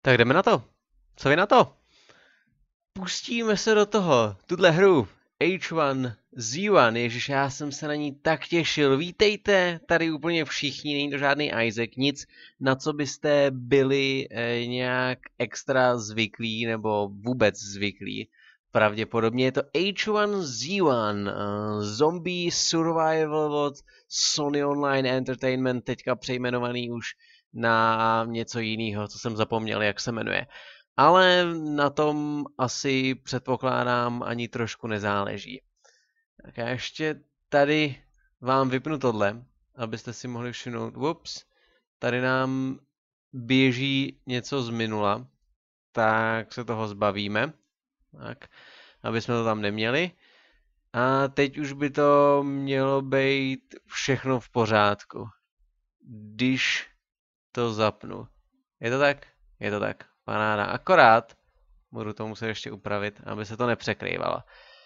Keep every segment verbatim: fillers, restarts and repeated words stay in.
Tak jdeme na to. Co vy na to? Pustíme se do toho. Tuhle hru H jedna Z jedna, ježiš, já jsem se na ní tak těšil. Vítejte tady úplně všichni, není to žádný Isaac, nic, na co byste byli eh, nějak extra zvyklí nebo vůbec zvyklí. Pravděpodobně je to H jedna Z jedna, uh, Zombie Survival od Sony Online Entertainment, teďka přejmenovaný už na něco jiného, co jsem zapomněl, jak se jmenuje. Ale na tom asi předpokládám ani trošku nezáleží. Tak já ještě tady vám vypnu tohle, abyste si mohli všimnout. Ups, tady nám běží něco z minula, tak se toho zbavíme, tak, aby jsme to tam neměli. A teď už by to mělo být všechno v pořádku, když to zapnu. Je to tak? Je to tak. Paráda. Akorát budu to muset ještě upravit, aby se to nepřekrývalo.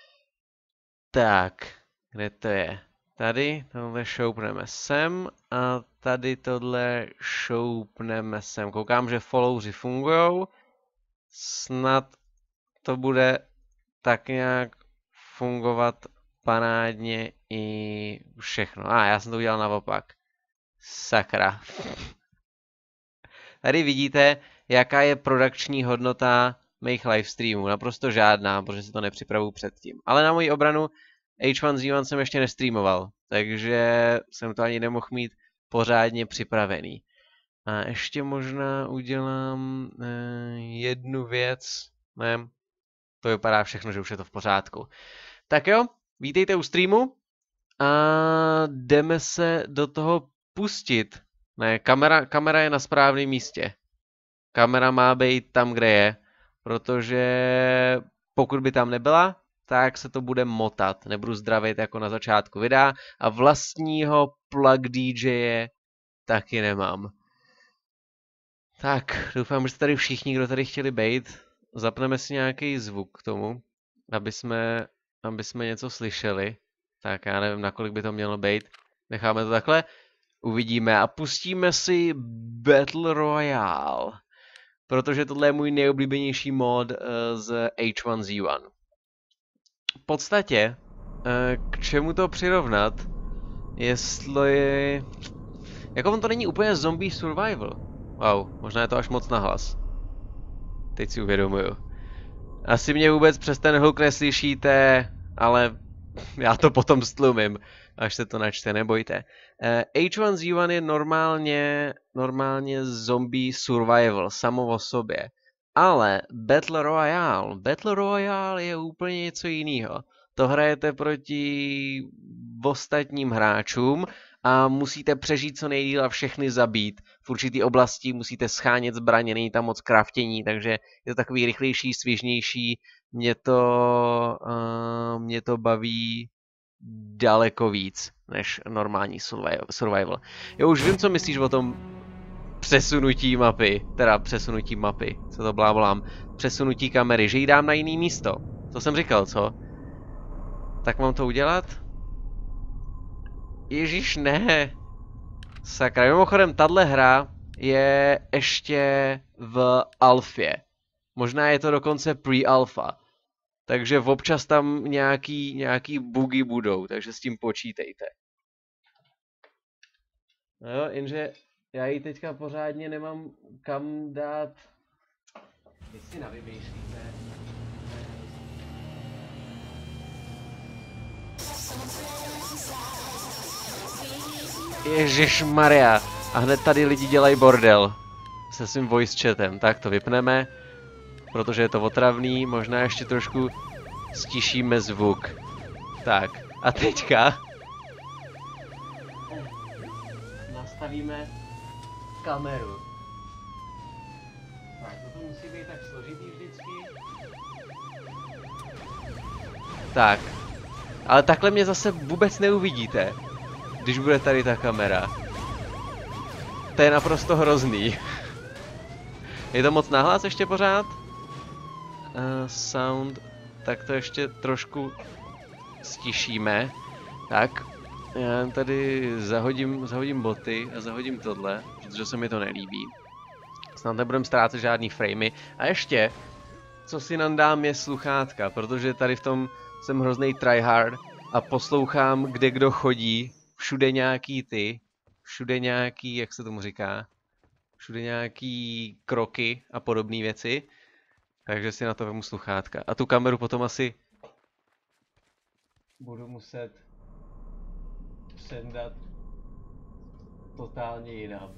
Tak, kde to je? Tady tohle šoupneme sem a tady tohle šoupneme sem. Koukám, že followři fungujou. Snad to bude tak nějak fungovat parádně i všechno. A ah, já jsem to udělal naopak. Sakra. Tady vidíte, jaká je produkční hodnota mých livestreamů. Naprosto žádná, protože si to nepřipravuju předtím. Ale na moji obranu H jedna Z jedna jsem ještě nestreamoval, takže jsem to ani nemohl mít pořádně připravený. A ještě možná udělám eh, jednu věc. Ne, to vypadá všechno, že už je to v pořádku. Tak jo, vítejte u streamu a jdeme se do toho pustit. Ne, kamera, kamera je na správném místě. Kamera má být tam, kde je, protože pokud by tam nebyla, tak se to bude motat. Nebudu zdravit jako na začátku videa a vlastního plug D J taky nemám. Tak, doufám, že jste tady všichni, kdo tady chtěli být. Zapneme si nějaký zvuk k tomu, aby jsme, aby jsme něco slyšeli. Tak já nevím, nakolik by to mělo být. Necháme to takhle. Uvidíme a pustíme si Battle Royale. Protože tohle je můj nejoblíbenější mod uh, z H jedna Z jedna. V podstatě, uh, k čemu to přirovnat, jestli... Jako on to není úplně zombie survival. Wow, možná je to až moc nahlas. Teď si uvědomuju. Asi mě vůbec přes ten hluk neslyšíte, ale já to potom stlumím, až se to načte, nebojte. Uh, H jedna Z jedna je normálně, normálně zombie survival, samo o sobě. Ale Battle Royale, Battle Royale je úplně něco jiného. To hrajete proti ostatním hráčům a musíte přežít co nejdýl a všechny zabít. V určitý oblasti musíte schánět zbraně, není tam moc craftění, takže je to takový rychlejší, svěžnější. Mě to, uh, mě to baví daleko víc než normální survival. Já už vím, co myslíš o tom přesunutí mapy, teda přesunutí mapy, co to blábolám, přesunutí kamery, že ji dám na jiný místo. To jsem říkal, co? Tak mám to udělat? Ježíš, ne. Sakra, mimochodem, tahle hra je ještě v alfě. Možná je to dokonce pre-alpha. Takže občas tam nějaký, nějaký bugy budou, takže s tím počítejte. No jo, jenže já ji teďka pořádně nemám kam dát. Vy si navymýšlíte. Ježišmarja. A hned tady lidi dělají bordel. Se svým voice chatem. Tak to vypneme. Protože je to otravný, možná ještě trošku stišíme zvuk. Tak, a teďka nastavíme kameru. Tak, toto musí být tak složitý vždycky. Tak, ale takhle mě zase vůbec neuvidíte, když bude tady ta kamera. To je naprosto hrozný. Je to moc nahlas ještě pořád? Uh, sound, tak to ještě trošku stišíme. Tak, já tady zahodím, zahodím boty a zahodím tohle, protože se mi to nelíbí. Snad nebudem ztrácet žádný framey. A ještě, co si nandám, je sluchátka, protože tady v tom jsem hrozný tryhard a poslouchám, kde kdo chodí, všude nějaký ty, všude nějaký, jak se tomu říká, všude nějaký kroky a podobné věci, takže si na to vemu sluchátka. A tu kameru potom asi budu muset přendat totálně jinam.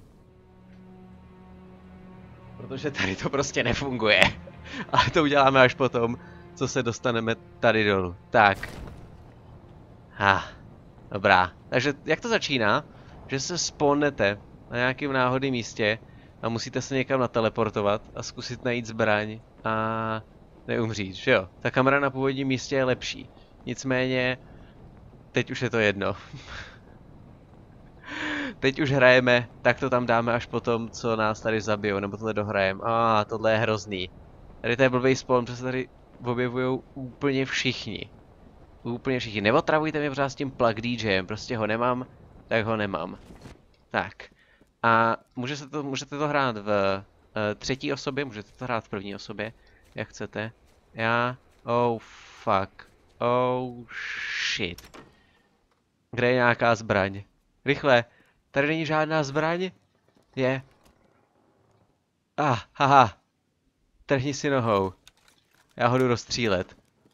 Protože tady to prostě nefunguje. Ale to uděláme až potom, co se dostaneme tady dolů. Tak. Ha. Dobrá. Takže jak to začíná? Že se spawnete na nějakém náhodném místě a musíte se někam nateleportovat a zkusit najít zbraň a neumřít, že jo? Ta kamera na původním místě je lepší. Nicméně, teď už je to jedno. Teď už hrajeme, tak to tam dáme až potom, co nás tady zabijou, nebo tohle dohrajeme. A ah, tohle je hrozný. Tady to je blbý spawn, protože se tady objevují úplně všichni. Úplně všichni. Neotravujte mě pořád s tím plug DJem, prostě ho nemám, tak ho nemám. Tak. A může se to, můžete to hrát v uh, třetí osobě, můžete to hrát v první osobě, jak chcete. Já... Oh fuck. Oh shit. Kde je nějaká zbraň? Rychle. Tady není žádná zbraň? Je. Ah, haha. Trhni si nohou. Já ho jdu rozstřílet.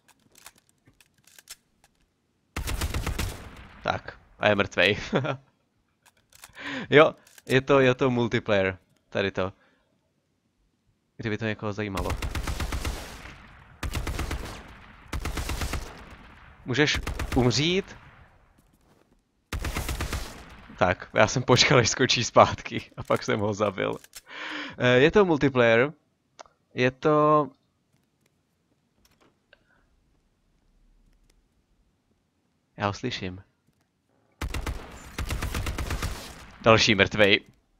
Tak. A je mrtvej. Jo, je to, je to multiplayer. Tady to. Kdyby to někoho zajímalo. Můžeš umřít? Tak, já jsem počkal, až skočí zpátky a pak jsem ho zabil. Je to multiplayer. Je to... Já ho slyším. Další mrtvej.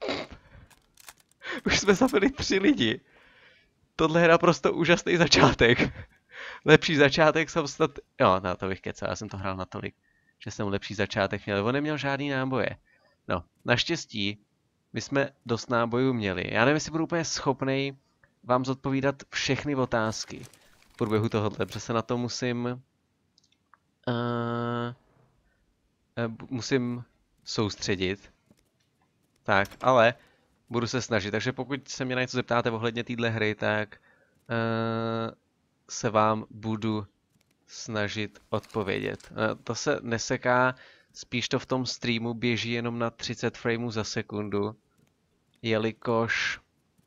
Už jsme zabili tři lidi. Tohle je naprosto úžasný začátek. Lepší začátek jsem snad... Jo, na to bych kecal, já jsem to hrál natolik, že jsem lepší začátek měl. On neměl žádný náboje. No, naštěstí, my jsme dost nábojů měli. Já nevím, jestli budu úplně schopnej vám zodpovídat všechny otázky v průběhu tohohle, protože se na to musím... Uh, uh, musím soustředit. Tak, ale budu se snažit. Takže pokud se mě na něco zeptáte ohledně téhle hry, tak uh, se vám budu snažit odpovědět. Uh, to se neseká, spíš to v tom streamu běží jenom na třicet frameů za sekundu, jelikož...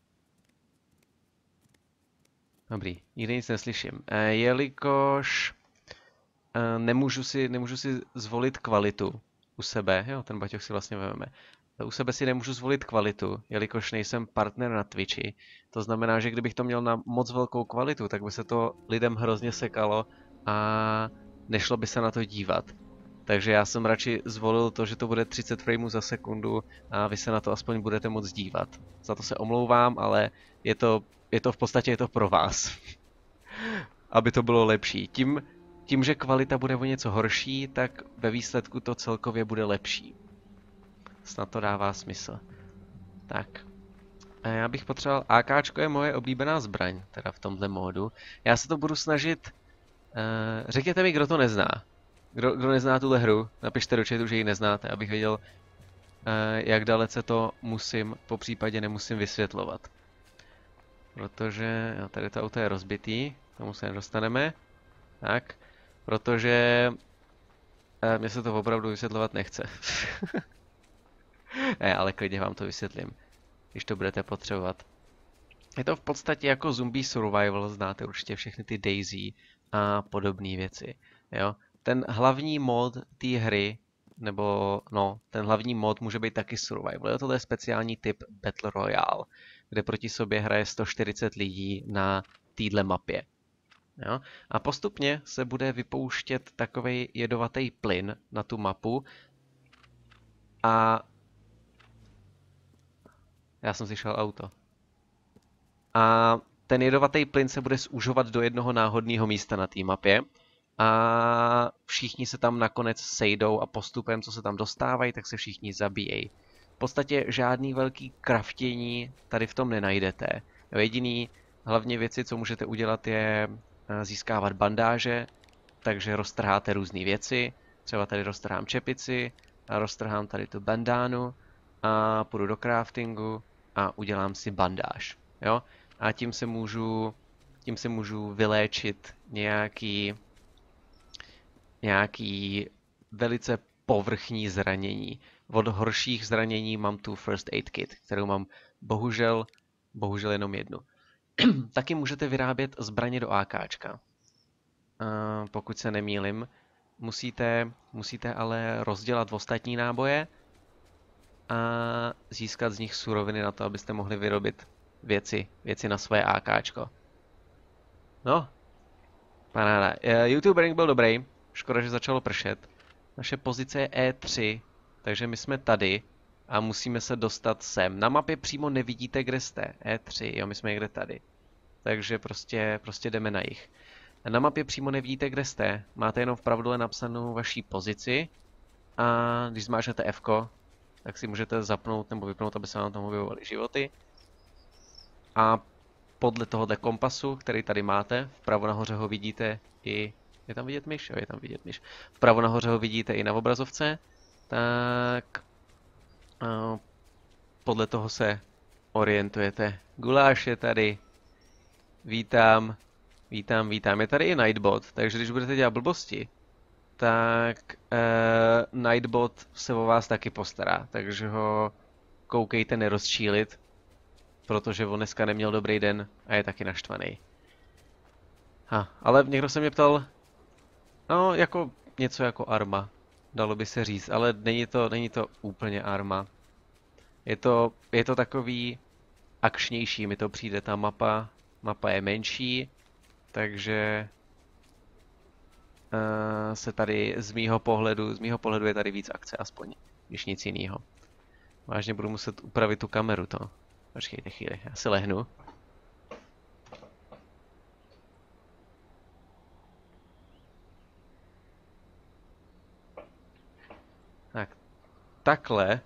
Dobrý, nikdy nic neslyším. Uh, jelikož uh, nemůžu si, nemůžu si zvolit kvalitu u sebe. Jo, ten baťoch si vlastně vezmeme. U sebe si nemůžu zvolit kvalitu, jelikož nejsem partner na Twitchi. To znamená, že kdybych to měl na moc velkou kvalitu, tak by se to lidem hrozně sekalo a nešlo by se na to dívat. Takže já jsem radši zvolil to, že to bude třicet frameů za sekundu a vy se na to aspoň budete moc dívat. Za to se omlouvám, ale je to, je to v podstatě je to pro vás. Aby to bylo lepší. Tím, tím, že kvalita bude o něco horší, tak ve výsledku to celkově bude lepší. Snad to dává smysl. Tak. A já bych potřeboval... AKčko je moje oblíbená zbraň, teda v tomhle módu. Já se to budu snažit... Uh, řekněte mi, kdo to nezná. Kdo, kdo nezná tuhle hru, napište do chatu, že ji neznáte, abych věděl, uh, jak dalece to musím, po případě nemusím vysvětlovat. Protože... Jo, tady to auto je rozbitý, tomu se nedostaneme. Tak. Protože... Uh, mně se to opravdu vysvětlovat nechce. Ne, ale klidně vám to vysvětlím, když to budete potřebovat. Je to v podstatě jako zombie survival, znáte určitě všechny ty Daisy a podobné věci. Jo? Ten hlavní mod té hry, nebo no, ten hlavní mod může být taky survival. Jo? Tohle je speciální typ Battle Royale, kde proti sobě hraje sto čtyřicet lidí na téhle mapě. Jo? A postupně se bude vypouštět takovej jedovatý plyn na tu mapu a já jsem slyšel auto. A ten jedovatý plyn se bude zúžovat do jednoho náhodného místa na té mapě. A všichni se tam nakonec sejdou a postupem, co se tam dostávají, tak se všichni zabíjejí. podstatě žádný velký kraftění tady v tom nenajdete. Jo, jediný hlavně věci, co můžete udělat, je získávat bandáže, takže roztrháte různé věci. Třeba tady roztrhám čepici, a roztrhám tady tu bandánu a půjdu do craftingu a udělám si bandáž. Jo? A tím se můžu, tím se můžu vyléčit nějaký, nějaký velice povrchní zranění. Od horších zranění mám tu First Aid Kit, kterou mám bohužel, bohužel jenom jednu. Taky můžete vyrábět zbraně do AKčka. Uh, pokud se nemýlim, musíte, musíte ale rozdělat ostatní náboje a získat z nich suroviny na to, abyste mohli vyrobit věci, věci na své AKčko. No, paráda. Uh, YouTubering byl dobrý, škoda, že začalo pršet. Naše pozice je E tři, takže my jsme tady a musíme se dostat sem. Na mapě přímo nevidíte, kde jste. E tři, jo, my jsme někde tady. Takže prostě, prostě jdeme na jih. Na mapě přímo nevidíte, kde jste. Máte jenom vpravo dole napsanou vaší pozici. A když zmáčknete F, tak si můžete zapnout nebo vypnout, aby se vám tam objevovaly životy. A podle tohohle kompasu, který tady máte, vpravo nahoře ho vidíte i... Je tam vidět myš? Jo, je tam vidět myš. Vpravo nahoře ho vidíte i na obrazovce. Tak... A podle toho se orientujete. Guláš je tady. Vítám. Vítám, vítám. Je tady i Nightbot, takže když budete dělat blbosti, tak uh, Nightbot se o vás taky postará, takže ho koukejte nerozčílit, protože on dneska neměl dobrý den a je taky naštvaný. Ha, ale někdo se mě ptal, no jako něco jako Arma, dalo by se říct, ale není to, není to úplně Arma. Je to, je to takový akčnější, mi to přijde, ta mapa, mapa je menší. Takže uh, se tady z mýho pohledu, z mýho pohledu je tady víc akce aspoň, když nic jiného. Vážně budu muset upravit tu kameru to. Počkejte chvíli, já si lehnu. Tak, takhle.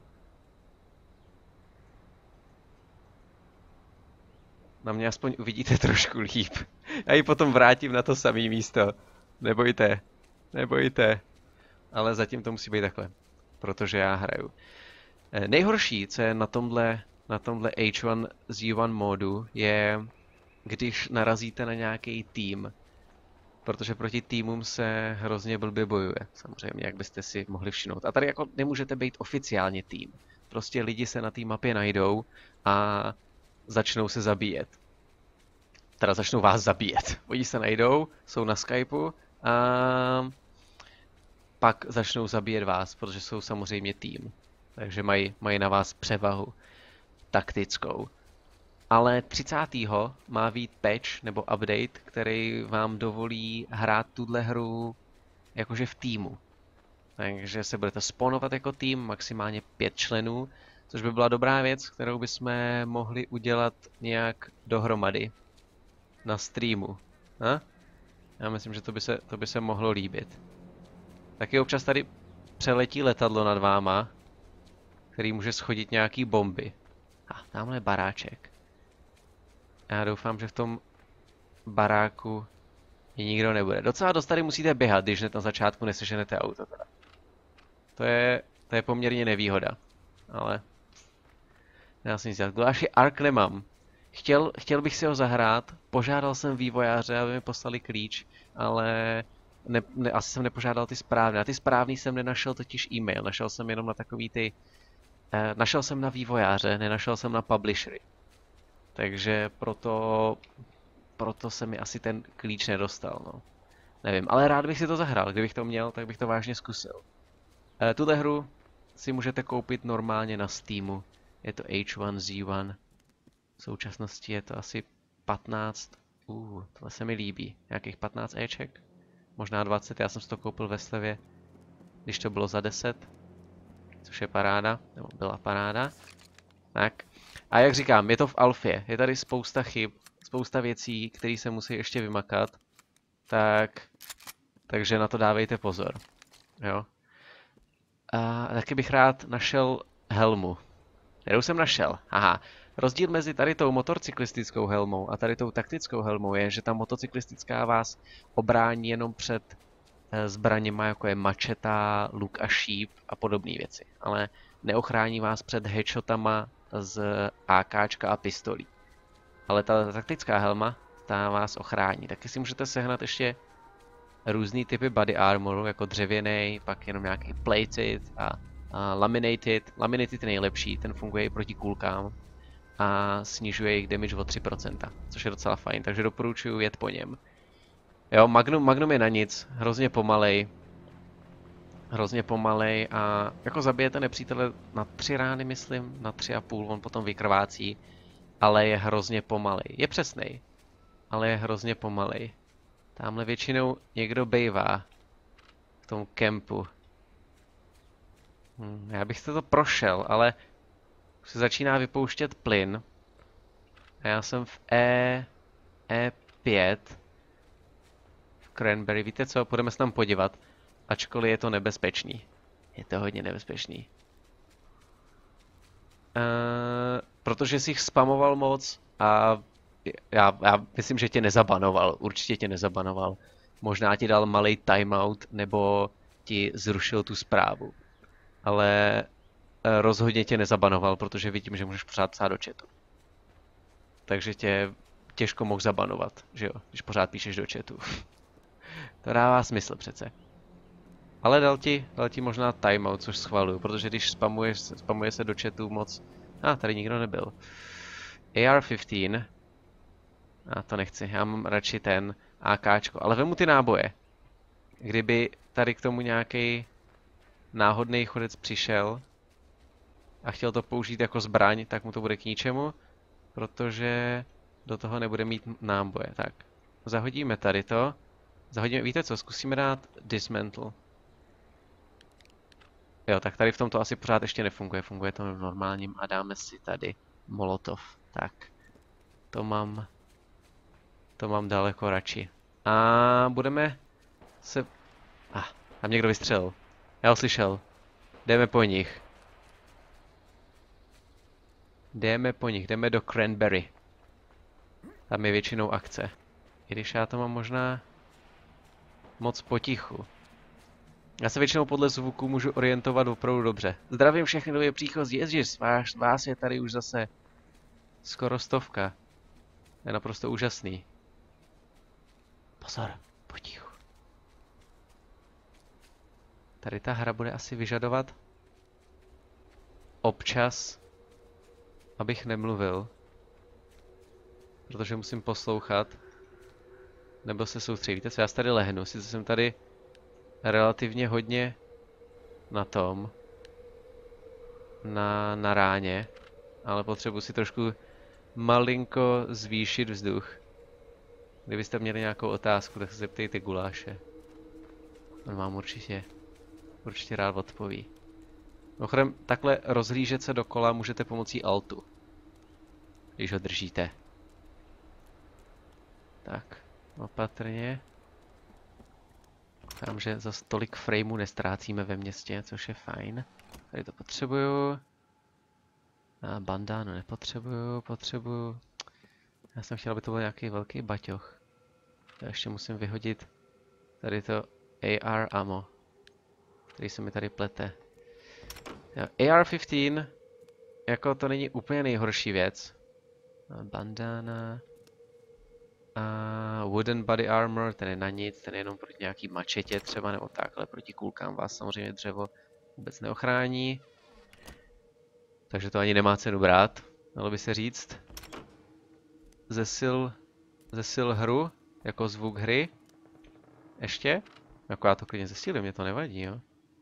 Na mě aspoň uvidíte trošku líp. Já ji potom vrátím na to samé místo. Nebojte, nebojte. Ale zatím to musí být takhle, protože já hraju. Nejhorší, co je na tomhle, na tomhle H jedna Z jedna modu, je, když narazíte na nějaký tým. Protože proti týmům se hrozně blbě bojuje, samozřejmě, jak byste si mohli všimnout. A tady jako nemůžete být oficiálně tým. Prostě lidi se na té mapě najdou a začnou se zabíjet. Teda začnou vás zabíjet. Oni se najdou, jsou na Skypeu a pak začnou zabíjet vás, protože jsou samozřejmě tým. Takže mají, mají na vás převahu taktickou. Ale třicátého má být patch nebo update, který vám dovolí hrát tuhle hru jakože v týmu. Takže se budete spawnovat jako tým, maximálně pět členů, což by byla dobrá věc, kterou bychom mohli udělat nějak dohromady na streamu. Ha? Já myslím, že to by se, to by se mohlo líbit. Taky občas tady přeletí letadlo nad váma, který může schodit nějaký bomby. A ah, tamhle je baráček. Já doufám, že v tom baráku nikdo nebude. Docela dost tady musíte běhat, když hned na začátku neseženete auto. Teda. To je, to je poměrně nevýhoda. Ale já si nic dělat. Guláši Ark nemám. Chtěl, chtěl bych si ho zahrát, požádal jsem vývojáře, aby mi poslali klíč, ale ne, ne, asi jsem nepožádal ty správné. A ty správný jsem nenašel totiž e-mail, našel jsem jenom na takový ty... Eh, našel jsem na vývojáře, nenašel jsem na publishery. Takže proto, proto se mi asi ten klíč nedostal, no. Nevím, ale rád bych si to zahrál, kdybych to měl, tak bych to vážně zkusil. Eh, tuhle hru si můžete koupit normálně na Steamu, je to H jedna Z jedna. V současnosti je to asi patnáct, uh, tohle se mi líbí, nějakých patnáct Eček, možná dvacet, já jsem si to koupil ve slevě, když to bylo za deset, což je paráda, nebo byla paráda. Tak, a jak říkám, je to v alfě, je tady spousta chyb, spousta věcí, které se musí ještě vymakat, tak, takže na to dávejte pozor, jo. A taky bych rád našel helmu, kterou jsem našel. Aha. Rozdíl mezi tady tou motorcyklistickou helmou a tady tou taktickou helmou je, že ta motocyklistická vás obrání jenom před zbraněma, jako je mačeta, luk a šíp a podobné věci. Ale neochrání vás před headshotama z AKčka a pistolí. Ale ta taktická helma, ta vás ochrání. Taky si můžete sehnat ještě různý typy body armoru, jako dřevěný, pak jenom nějaký plated a, a laminated. Laminated je nejlepší, ten funguje i proti kulkám a snižuje jejich damage o tři procenta, což je docela fajn, takže doporučuji jet po něm. Jo, Magnum, Magnum je na nic, hrozně pomalej. Hrozně pomalej a jako zabijete nepřítele na tři rány, myslím, na tři a půl, on potom vykrvácí, ale je hrozně pomalej. Je přesnej, ale je hrozně pomalej. Tamhle většinou někdo bejvá v tom kempu. Hm, já bych to prošel, ale už se začíná vypouštět plyn. A já jsem v E... E pět. V Cranberry. Víte co? Půjdeme se tam podívat. Ačkoliv je to nebezpečný. Je to hodně nebezpečný. Uh, protože jsi jich spamoval moc a já, já myslím, že tě nezabanoval. Určitě tě nezabanoval. Možná ti dal malý timeout nebo ti zrušil tu zprávu. Ale uh, rozhodně tě nezabanoval, protože vidím, že můžeš pořád psát do chatu. Takže tě těžko mohl zabanovat, že jo, když pořád píšeš do chatu. To dává smysl přece. Ale dal ti, dal ti možná timeout, což schvaluju, protože když spamuješ, spamuje se do chatu moc... A, ah, tady nikdo nebyl. A R patnáct. A to nechci, já mám radši ten AKčko, ale vemu ty náboje. Kdyby tady k tomu nějaký náhodný chodec přišel a chtěl to použít jako zbraň, tak mu to bude k ničemu, protože do toho nebude mít náboje. Tak, zahodíme tady to. Zahodíme, víte co, zkusíme dát dismantle. Jo, tak tady v tomto asi pořád ještě nefunguje, funguje to v normálním a dáme si tady molotov. Tak, to mám, to mám daleko radši. A budeme se... Ah, tam někdo vystřelil. Já ho slyšel. Jdeme po nich. Jdeme po nich, jdeme do Cranberry. Tam je většinou akce. I když já to mám možná moc potichu. Já se většinou podle zvuku můžu orientovat opravdu dobře. Zdravím všechny nově příchozí. Ježiš, vás, vás je tady už zase skoro stovka. Je naprosto úžasný. Pozor, potichu. Tady ta hra bude asi vyžadovat občas, abych nemluvil. Protože musím poslouchat. Nebo se soustředit. Víte co, já tady lehnu. Sice jsem tady relativně hodně na tom. Na, na ráně. Ale potřebuji si trošku malinko zvýšit vzduch. Kdybyste měli nějakou otázku, tak se zeptejte Guláše. On vám určitě, určitě rád odpoví. Mimochodem, takhle rozhlížet se dokola můžete pomocí altu. Když ho držíte. Tak, opatrně. Doufám, že za tolik frameů nestrácíme ve městě, což je fajn. Tady to potřebuju. A bandánu nepotřebuju, potřebuju. Já jsem chtěl, aby to byl nějaký velký baťoch. Já ještě musím vyhodit tady to A R ammo, který se mi tady plete. Jo, A R patnáct, jako to není úplně nejhorší věc. Bandana. A wooden body armor, ten je na nic, ten je jenom proti nějaký mačetě třeba, nebo takhle, proti kulkám vás samozřejmě dřevo vůbec neochrání. Takže to ani nemá cenu brát, dalo by se říct. Zesil, zesil hru, jako zvuk hry. Ještě? Jako já to klidně zesílím, mě to nevadí, jo.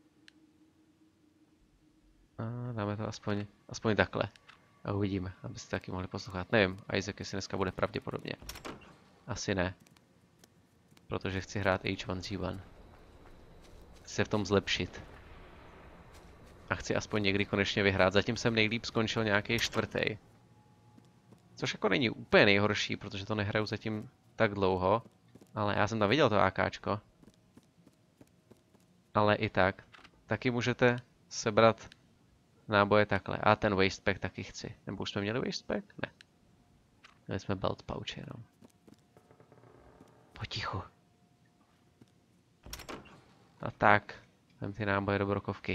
A dáme to aspoň, aspoň takhle. A uvidíme, abyste taky mohli poslouchat. Nevím, Isaac jestli dneska bude pravděpodobně. Asi ne. Protože chci hrát H jedna Z jedna. Chci se v tom zlepšit. A chci aspoň někdy konečně vyhrát. Zatím jsem nejlíp skončil nějaký čtvrtý. Což jako není úplně nejhorší, protože to nehraju zatím tak dlouho. Ale já jsem tam viděl to AKčko. Ale i tak. Taky můžete sebrat Náboje takhle. A ten wastepack taky chci. Nebo už jsme měli wastepack? Ne. Měli jsme belt pouch jenom. Potichu. A tak. Vem ty náboje do brokovky.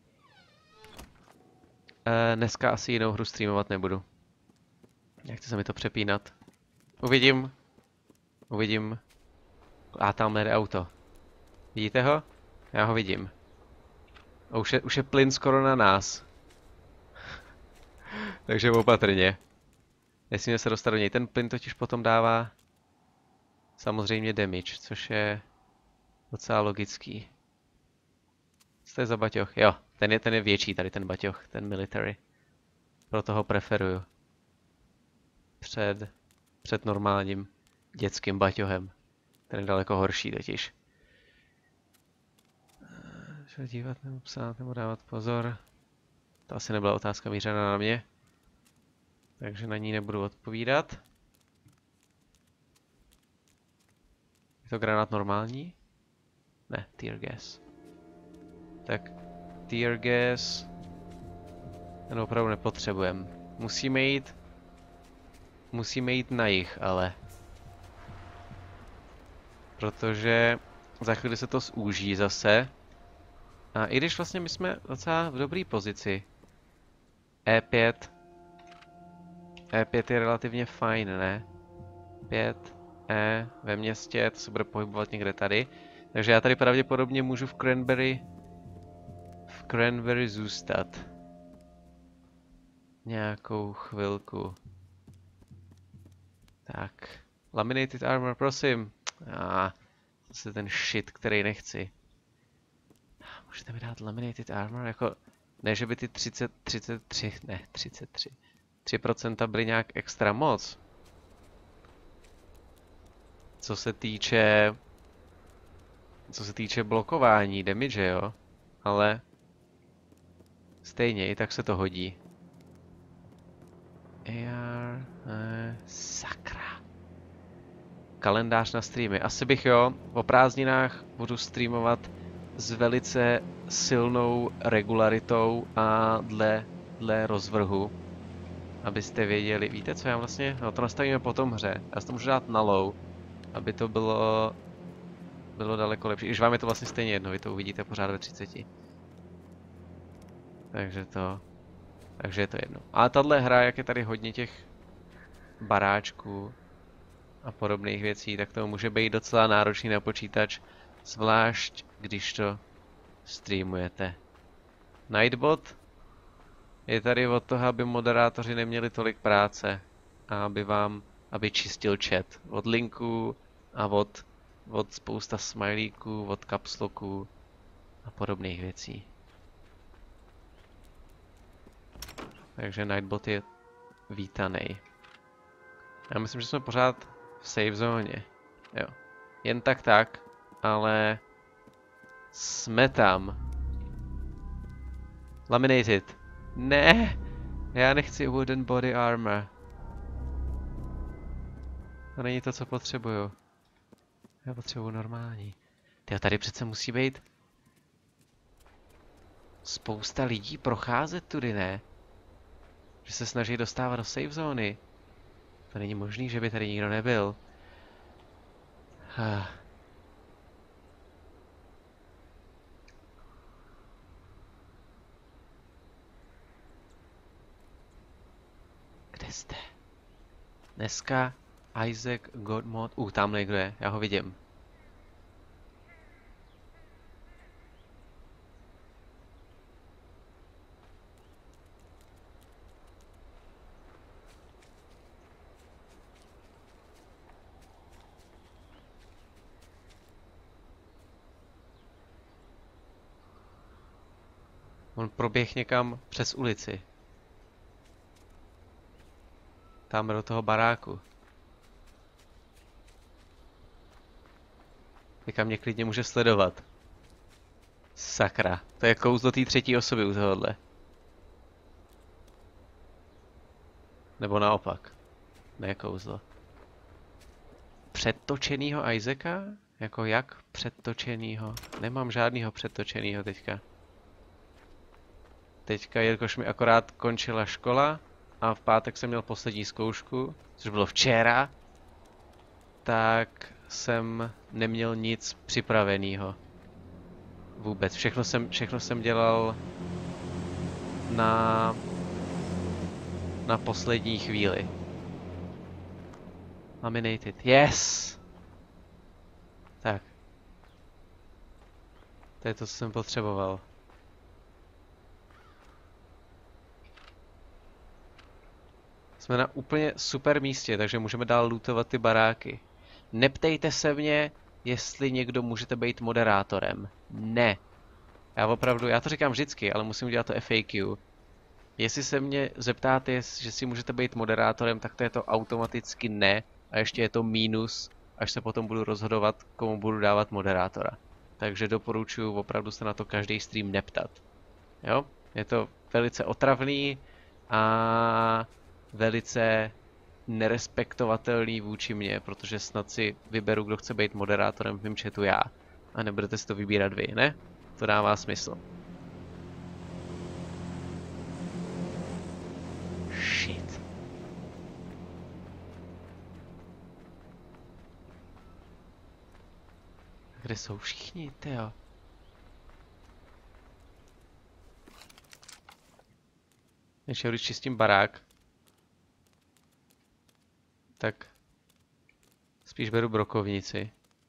E, dneska asi jinou hru streamovat nebudu. Nechce se mi to přepínat. Uvidím. Uvidím. A tam jede auto. Vidíte ho? Já ho vidím. A už je, už je plyn skoro na nás. Takže opatrně. Nesmíme se dostat do něj. Ten plyn totiž potom dává samozřejmě damage, což je docela logický. Co to je za baťoch? Jo, ten je, ten je větší tady, ten baťoch, ten military. Proto ho preferuju. Před, před normálním dětským baťohem. Ten je daleko horší totiž. Že dívat nebo psát nebo dávat pozor. To asi nebyla otázka mířená na mě. Takže na ní nebudu odpovídat. Je to granát normální? Ne, tear gas. Tak, tear gas... Ten opravdu nepotřebujeme. Musíme jít... Musíme jít na jih, ale... Protože za chvíli se to zúží zase. A i když vlastně my jsme docela v dobré pozici. E pět. E pět je relativně fajn, ne? pět, E, ve městě, to se bude pohybovat někde tady. Takže já tady pravděpodobně můžu v Cranberry... V Cranberry zůstat. Nějakou chvilku. Tak. Laminated armor, prosím. A ah, zase ten shit, který nechci. Můžete mi dát laminated armor? Jako, ne, že by ty třicet, třicet tři, ne, třicet tři. tři procenta byly nějak extra moc. Co se týče... Co se týče blokování damage, jo? Ale... Stejně, i tak se to hodí. A R... Eh, sakra. Kalendář na streamy. Asi bych, jo, o prázdninách budu streamovat s velice silnou regularitou a dle, dle rozvrhu. Abyste věděli, víte co já vlastně, no to nastavíme po tom hře. Já si to můžu dát na low, aby to bylo, bylo daleko lepší. Když vám je to vlastně stejně jedno, vy to uvidíte pořád ve třiceti. Takže to, takže je to jedno. A tahle hra, jak je tady hodně těch baráčků a podobných věcí, tak to může být docela náročný na počítač, zvlášť když to streamujete. Nightbot je tady od toho, aby moderátoři neměli tolik práce a aby vám, aby čistil chat od linků a od, od spousta smajlíků, od kapsloků a podobných věcí. Takže Nightbot je vítanej. Já myslím, že jsme pořád v save zóně. Jo. Jen tak tak, ale jsme tam. Laminated. Ne, já nechci wooden body armor. To není to, co potřebuju. Já potřebuju normální. Tyjo, tady přece musí být spousta lidí procházet tudy, ne? Že se snaží dostávat do save zóny. To není možný, že by tady nikdo nebyl. Ah. Kde jste? Dneska Isaac Godmod. Uh, tamhle někdo je, já ho vidím. On proběh někam přes ulici. Tam do toho baráku. Někam mě klidně může sledovat. Sakra, to je kouzlo té třetí osoby u tohohle. Nebo naopak. Ne kouzlo. Předtočenýho Isaaca? Jako jak předtočenýho? Nemám žádnýho předtočenýho teďka. teďka, jelikož mi akorát končila škola a v pátek jsem měl poslední zkoušku, což bylo včera, tak jsem neměl nic připraveného. Vůbec. Všechno jsem, všechno jsem dělal na, na poslední chvíli. Laminated. Yes! Tak. To je to, co jsem potřeboval. Jsme na úplně super místě, takže můžeme dál lootovat ty baráky. Neptejte se mě, jestli někdo můžete být moderátorem. Ne. Já opravdu, já to říkám vždycky, ale musím udělat to F A Q. Jestli se mě zeptáte, že si můžete být moderátorem, tak to je to automaticky ne. A ještě je to mínus, až se potom budu rozhodovat, komu budu dávat moderátora. Takže doporučuji opravdu se na to každý stream neptat. Jo? Je to velice otravný a velice nerespektovatelný vůči mně, protože snad si vyberu, kdo chce být moderátorem v mém chatu já. A nebudete si to vybírat vy, ne? To dává smysl. Shit. Kde jsou všichni, tyjo? Ještě když čistím barák, tak spíš beru brokovnici.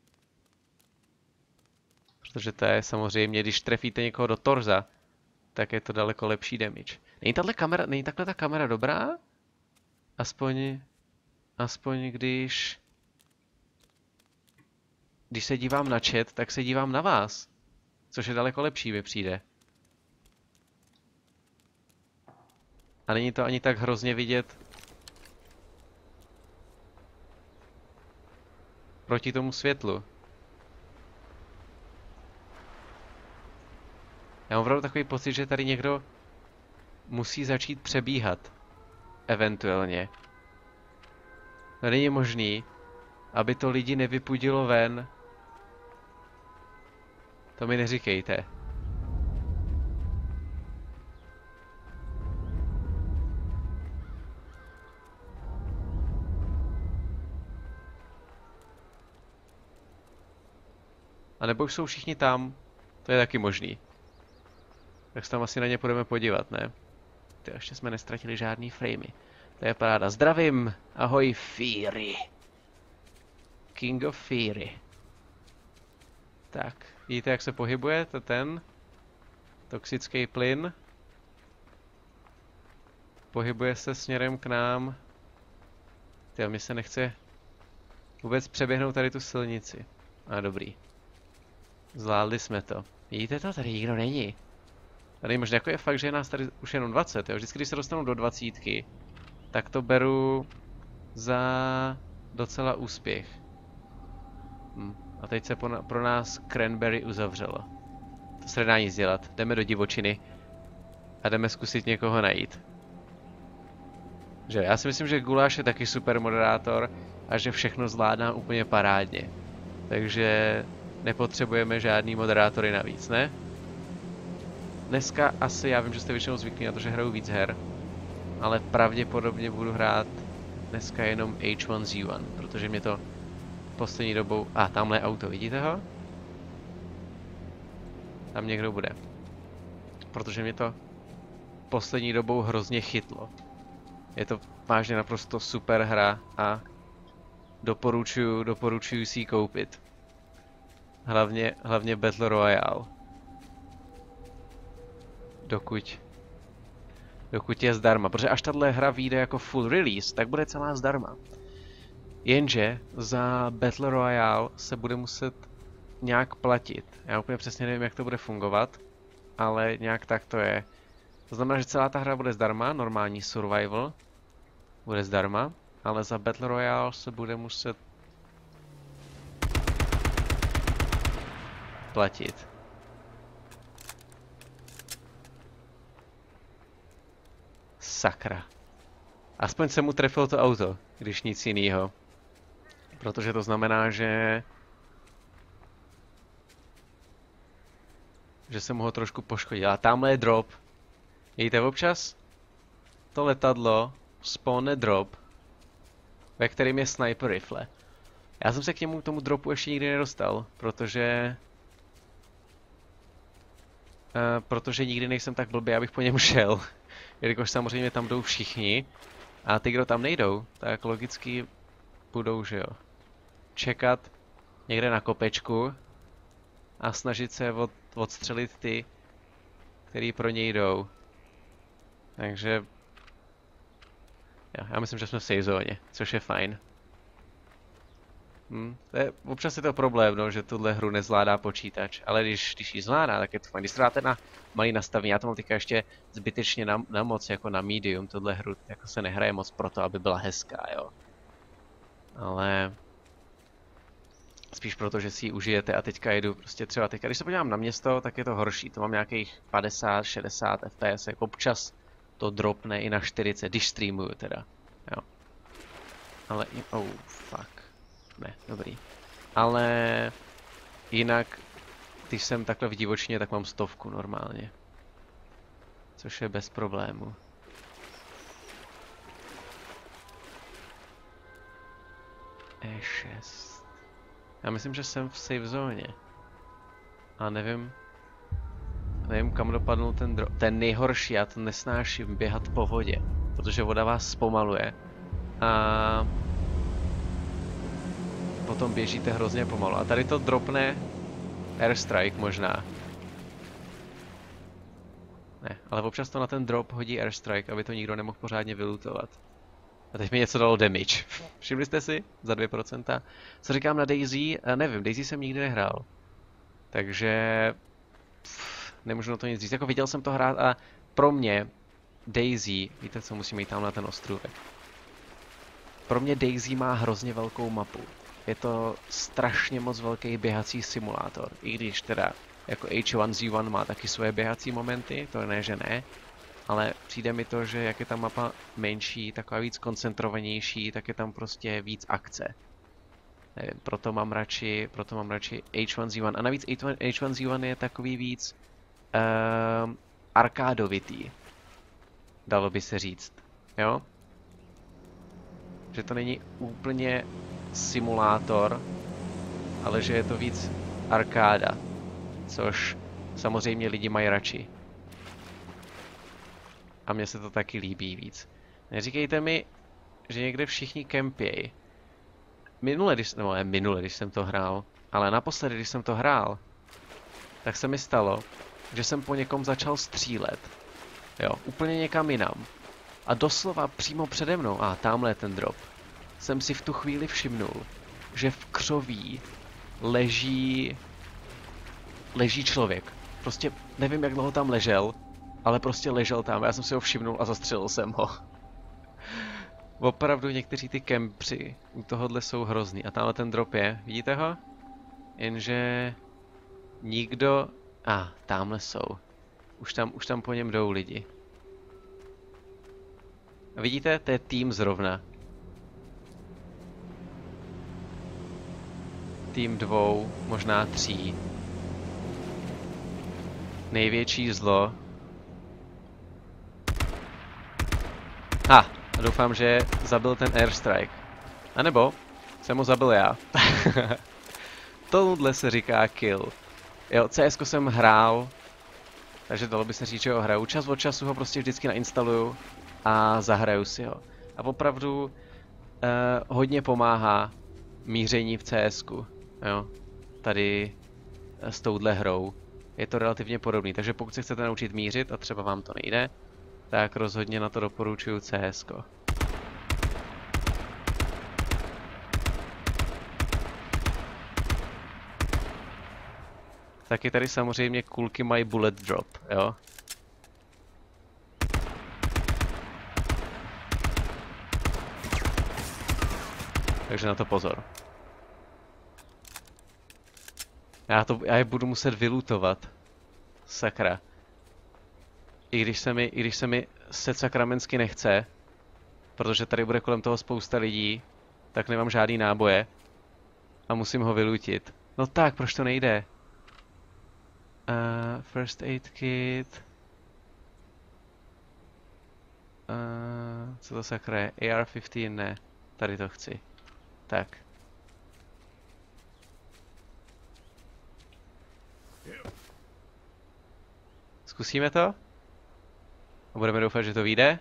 Protože to je samozřejmě, když trefíte někoho do torza, tak je to daleko lepší damage. Není tahle kamera, není takhle ta kamera dobrá? Aspoň, aspoň když, když se dívám na chat, tak se dívám na vás. Což je daleko lepší, mi přijde. A není to ani tak hrozně vidět proti tomu světlu. Já mám opravdu takový pocit, že tady někdo musí začít přebíhat. Eventuálně. To není možný, aby to lidi nevypudilo ven. To mi neříkejte. A nebo už jsou všichni tam. To je taky možný. Tak se tam asi na ně půjdeme podívat, ne? Ty, ještě jsme nestratili žádný framey. To je paráda. Zdravím! Ahoj, Fury. King of Fury. Tak, vidíte, jak se pohybuje? To ten toxický plyn. Pohybuje se směrem k nám. Ty, mi se nechce vůbec přeběhnout tady tu silnici. A dobrý. Zvládli jsme to. Vidíte to? Tady nikdo není. Tady možná jako je fakt, že je nás tady už jenom dvacet, jo? Vždycky, když se dostanu do dvacítky, tak to beru za docela úspěch. Hm. A teď se na, pro nás Cranberry uzavřelo. To se nedá nic dělat. Jdeme do divočiny a jdeme zkusit někoho najít. Že já si myslím, že Guláš je taky super moderátor a že všechno zvládá úplně parádně. Takže nepotřebujeme žádný moderátory navíc, ne? Dneska asi, já vím, že jste většinou zvyklí na to, že hraju víc her, ale pravděpodobně budu hrát dneska jenom H jedna Z jedna, protože mě to poslední dobou... A, ah, tamhle je auto, vidíte ho? Tam někdo bude. Protože mě to poslední dobou hrozně chytlo. Je to vážně naprosto super hra a doporučuju, doporučuju si ji koupit. Hlavně, hlavně Battle Royale. Dokud, dokud je zdarma, protože až tahle hra vyjde jako full release, tak bude celá zdarma. Jenže za Battle Royale se bude muset nějak platit. Já úplně přesně nevím, jak to bude fungovat, ale nějak tak to je. To znamená, že celá ta hra bude zdarma, normální survival bude zdarma, ale za Battle Royale se bude muset platit. Sakra. Aspoň se mu trefilo to auto, když nic jiného. Protože to znamená, že... že jsem ho trošku poškodil. A tamhle je drop. Vidíte, občas to letadlo spawne drop, ve kterém je sniper rifle. Já jsem se k němu, tomu dropu ještě nikdy nedostal, protože... Uh, protože nikdy nejsem tak blbý, abych po něm šel. Jelikož samozřejmě tam jdou všichni. A ty, kdo tam nejdou, tak logicky budou, že jo, čekat někde na kopečku a snažit se od, odstřelit ty, který pro něj jdou. Takže... Já, já myslím, že jsme v safe zóně, což je fajn. Hm, to je, občas je to problém, no, že tuhle hru nezvládá počítač, ale když, když ji zvládá, tak je to fajn. Když dáte na malý nastavení, já to mám teďka ještě zbytečně na, na moc, jako na medium, tuhle hru jako se nehraje moc proto, aby byla hezká, jo. Ale... Spíš proto, že si ji užijete a teďka jedu prostě třeba teďka, když se podívám na město, tak je to horší, to mám nějakých padesát šedesát F P S, občas to dropne i na čtyřicet, když streamuju teda, jo. Ale, oh, fuck. Ne, dobrý. Ale jinak, když jsem takhle v divočině, tak mám stovku normálně. Což je bez problému. E šest. Já myslím, že jsem v safe zóně. A nevím... Nevím, kam dopadnul ten drop. Ten nejhorší, já to nesnáším běhat po vodě. Protože voda vás zpomaluje. A... Potom běžíte hrozně pomalu. A tady to dropne airstrike možná. Ne, ale občas to na ten drop hodí airstrike, aby to nikdo nemohl pořádně vylutovat. A teď mi něco dalo damage. Všimli jste si? Za dvě procenta. Co říkám na Daisy? Nevím, Daisy jsem nikdy nehrál. Takže... Pff, nemůžu na to nic říct. Jako viděl jsem to hrát a pro mě Daisy... Víte co, musíme jít tam na ten ostrůvek. Pro mě Daisy má hrozně velkou mapu. Je to strašně moc velký běhací simulátor. I když teda jako H jedna Z jedna má taky svoje běhací momenty, to ne, že ne. Ale přijde mi to, že jak je ta mapa menší, taková víc koncentrovanější, tak je tam prostě víc akce. Nevím, proto mám radši, proto mám radši H jedna Z jedna. A navíc H jedna Z jedna je takový víc uh, arkádovitý. Dalo by se říct. Jo? Že to není úplně simulátor, ale že je to víc arkáda. Což samozřejmě lidi mají radši. A mně se to taky líbí víc. Neříkejte mi, že někde všichni kempěj. Minule, když, nebo ne minule, když jsem to hrál, ale naposledy, když jsem to hrál, tak se mi stalo, že jsem po někom začal střílet. Jo, úplně někam jinam. A doslova přímo přede mnou, a tamhle je ten drop, jsem si v tu chvíli všimnul, že v křoví leží... leží člověk. Prostě nevím, jak dlouho tam ležel, ale prostě ležel tam. Já jsem si ho všimnul a zastřelil jsem ho. Opravdu někteří ty kempři u tohohle jsou hrozný. A tamhle ten drop je, vidíte ho? Jenže... nikdo... A, ah, tamhle jsou. Už tam, už tam po něm jdou lidi. A vidíte? To je tým zrovna. Tým dvou, možná tří. Největší zlo. Ha, a doufám, že zabil ten airstrike. A nebo jsem ho zabil já. Tohle se říká kill. Jo, C S ko jsem hrál, takže dalo by se říct, že ho hraju. Čas od času ho prostě vždycky nainstaluju a zahraju si ho. A opravdu uh, hodně pomáhá míření v C S ku. Jo, tady uh, s touhle hrou. Je to relativně podobný, takže pokud se chcete naučit mířit a třeba vám to nejde, tak rozhodně na to doporučuju C S ko. Taky tady samozřejmě kulky mají bullet drop, jo? Takže na to pozor. Já, to, já je budu muset vylutovat. Sakra. I když se mi, i když se mi se sakramensky nechce, protože tady bude kolem toho spousta lidí, tak nemám žádný náboje a musím ho vylutit. No tak, proč to nejde? Uh, first aid kit. Uh, co to sakra je? A R patnáct ne. Tady to chci. Tak. Zkusíme to? A budeme doufat, že to vyjde?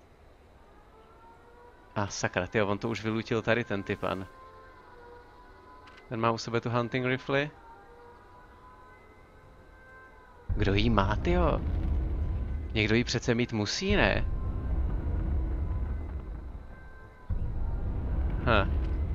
A ah, sakra, tyjo, on to už vylutil tady ten typan. Ten má u sebe tu hunting rifle. Kdo jí má, tyjo? Někdo jí přece mít musí, ne? Hm.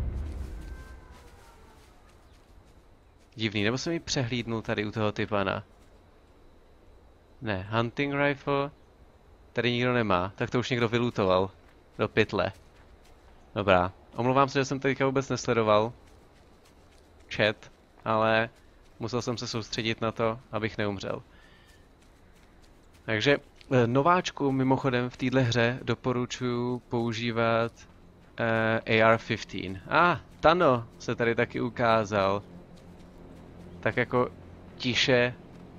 Divný, nebo jsem ji přehlídnul tady u toho typana? Ne, hunting rifle. Tady nikdo nemá, tak to už někdo vylutoval. Do pytle. Dobrá, omlouvám se, že jsem teďka vůbec nesledoval chat, ale musel jsem se soustředit na to, abych neumřel. Takže nováčku mimochodem v téhle hře doporučuji používat uh, A R patnáct. A, ah, Tano se tady taky ukázal. Tak jako tiše,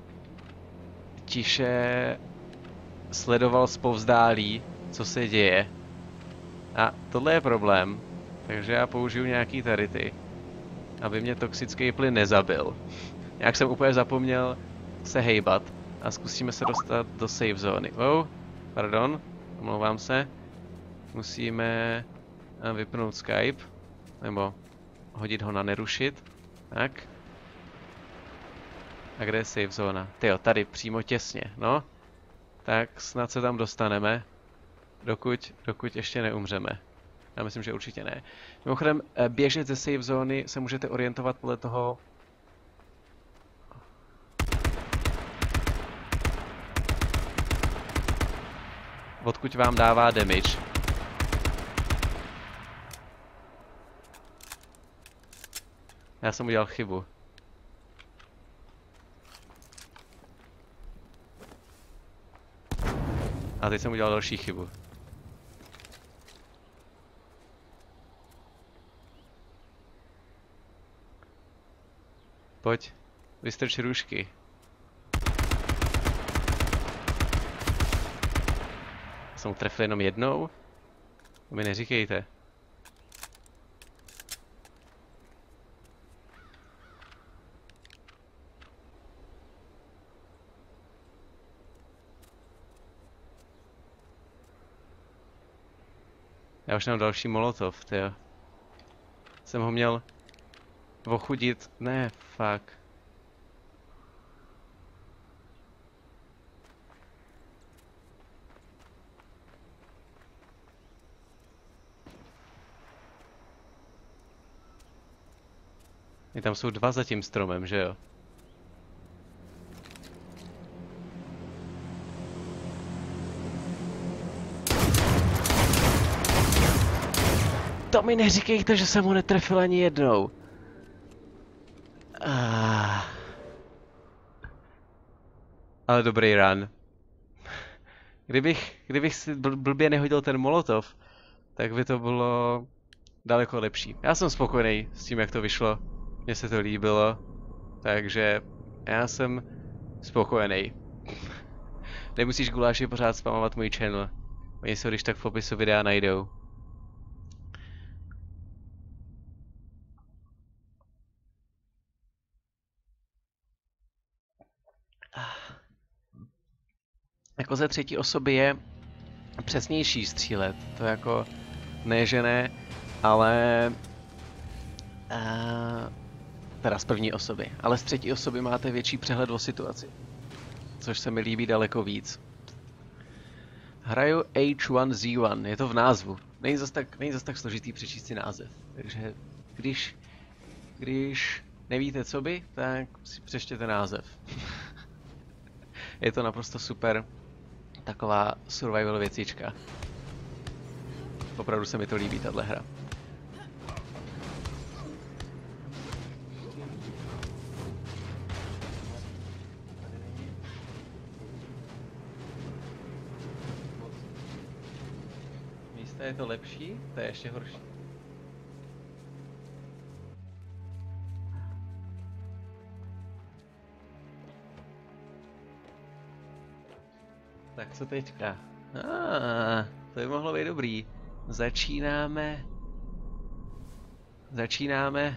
tiše sledoval zpovzdálí, co se děje. A tohle je problém, takže já použiju nějaký tady ty, aby mě toxický plyn nezabil. Jak jsem úplně zapomněl se hejbat a zkusíme se dostat do safe zóny. Oh, pardon, omlouvám se. Musíme vypnout Skype, nebo hodit ho na nerušit. Tak. A kde je safe zóna? Tyjo, tady přímo těsně, no. Tak snad se tam dostaneme, dokud, dokud ještě neumřeme. Já myslím, že určitě ne. Mimochodem, běžet ze safe zóny se můžete orientovat podle toho, odkud vám dává damage. Já jsem udělal chybu. A teď jsem udělal další chybu. Pojď, vystrč růžky. Jsem ho trefil jenom jednou? To mi neříkejte. Já už mám další molotov, tyjo. Jsem ho měl ochudit, ne, fuck. I tam jsou dva za tím stromem, že jo? To mi neříkejte, že jsem ho netrefil ani jednou. Ah. Ale dobrý run. Kdybych, kdybych si bl blbě nehodil ten molotov, tak by to bylo daleko lepší. Já jsem spokojený s tím, jak to vyšlo. Mně se to líbilo. Takže já jsem spokojený. Nemusíš, Guláši, pořád spamovat můj channel. Oni se ho když tak v popisu videa najdou. Jako ze třetí osoby je přesnější střílet. To jako ne, že ne, ale uh, teda z první osoby. Ale z třetí osoby máte větší přehled o situaci. Což se mi líbí daleko víc. Hraju H jedna Z jedna, je to v názvu. Není zas tak, není zas tak složitý přečíst si název. Takže když, když nevíte co by, tak si přečtěte název. Je to naprosto super. Taková survival věcička. Opravdu se mi to líbí, tahle hra. Místo je to lepší, to je ještě horší. Tak co teďka? Ah, to by mohlo být dobrý. Začínáme... Začínáme...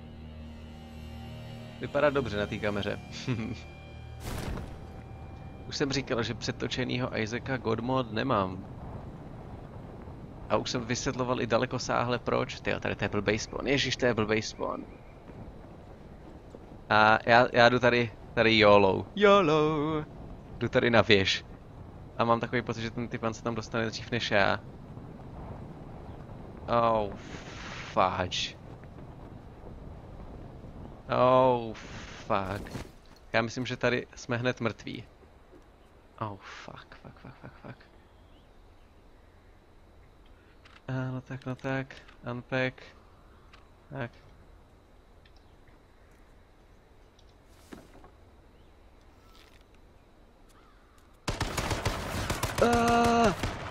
Vypadá dobře na té kameře. Už jsem říkal, že předtočenýho Isaaca Godmode nemám. A už jsem vysvětloval i dalekosáhle proč. Tyjo, tady to je blbej spawn. Ježiš, to je blbej spawn. A já, já jdu tady, tady YOLO. YOLO! Jdu tady na věž. A mám takový pocit, že ten typan se tam dostane dřív než já. Oh, fudge. Oh, fuck. Já myslím, že tady jsme hned mrtví. Oh, fuck, fuck, fuck, fuck, fuck. Ah, no tak, no tak. Unpack. Tak. Ah!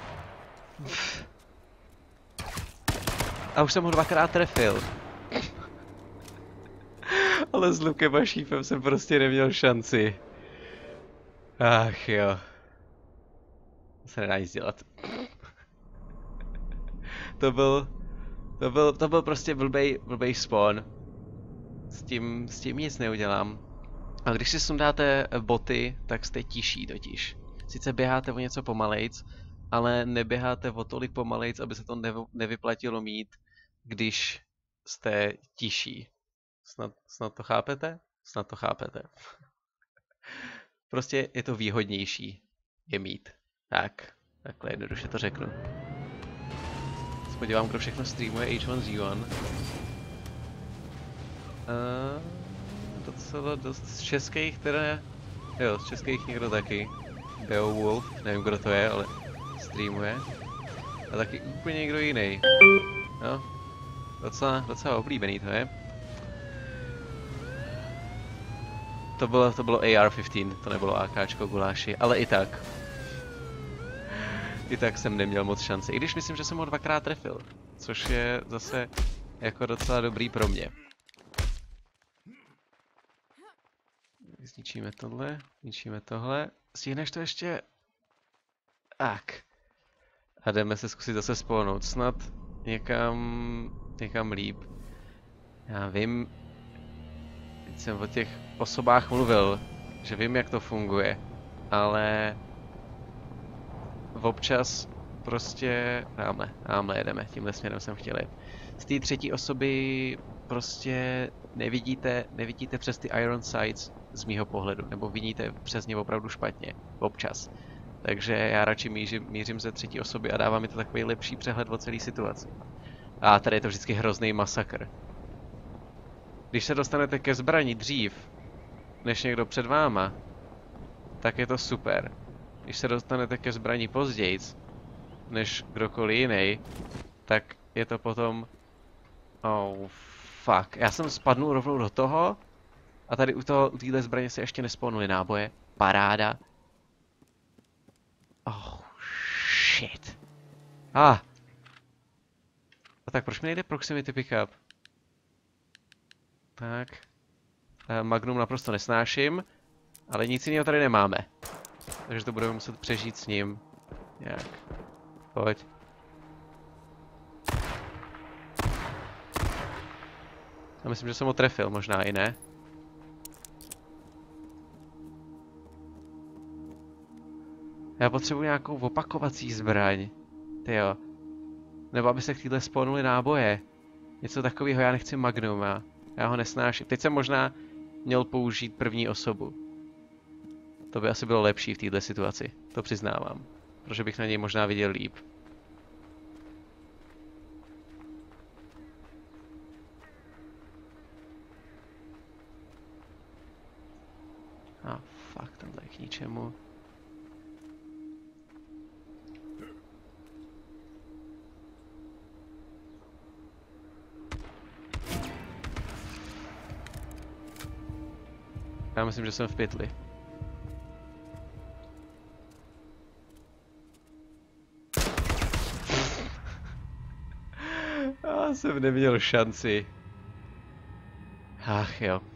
A už jsem ho dvakrát trefil. Ale s Lukem a Šípem jsem prostě neměl šanci. Ach jo. To se nedá nic dělat. To byl... To byl, to byl prostě blbej, blbej spawn. S tím, s tím nic neudělám. A když si sundáte boty, tak jste tiší totiž. Sice běháte o něco pomalejc, ale neběháte o tolik pomalejc, aby se to nev, nevyplatilo mít, když jste tiší. Snad, snad to chápete? Snad to chápete. Prostě je to výhodnější je mít. Tak, takhle jednoduše to řeknu. Se podívám, kdo všechno streamuje H one Z one. Uh, docela dost z českých, které... Jo, z českých někdo taky. Beowulf, nevím kdo to je, ale streamuje. A taky úplně někdo jiný. No, docela, docela oblíbený to je. To bylo, to bylo A R patnáct, to nebylo AKčko guláši, ale i tak. I tak jsem neměl moc šance, i když myslím, že jsem ho dvakrát trefil. Což je zase jako docela dobrý pro mě. Zničíme tohle, zničíme tohle. Stihneš to ještě? Tak. A jdeme se zkusit zase spawnout. Snad někam, někam líp. Já vím, teď jsem o těch osobách mluvil, že vím, jak to funguje, ale občas prostě... Tamhle, tamhle jedeme, tímhle směrem jsem chtěl jít. Z té třetí osoby prostě nevidíte, nevidíte přes ty iron sights z mýho pohledu, nebo vidíte přes ně opravdu špatně, občas. Takže já radši mířím, mířím ze třetí osoby a dává mi to takový lepší přehled o celé situaci. A tady je to vždycky hrozný masakr. Když se dostanete ke zbrani dřív, než někdo před váma, tak je to super. Když se dostanete ke zbrani později, než kdokoliv jiný, tak je to potom... Oh, fuck. Já jsem spadnul rovnou do toho a tady u toho, u téhle zbraně se ještě nespawnuly náboje. Paráda. Oh, shit. Ah. A tak proč mi nejde proximity pickup? Tak. Magnum naprosto nesnáším, ale nic jiného tady nemáme. Takže to budeme muset přežít s ním. Jak? Pojď. Já myslím, že jsem ho trefil, možná i ne. Já potřebuji nějakou opakovací zbraň. Tyjo. Nebo aby se k téhle spawnuly náboje. Něco takového já nechci Magnuma. Já ho nesnáším. Teď jsem možná měl použít první osobu. To by asi bylo lepší v této situaci. To přiznávám. Protože bych na něj možná viděl líp. A ah, fuck, tenhle je k ničemu. Já myslím, že jsem v pytli. Já jsem neměl šanci. Ach jo.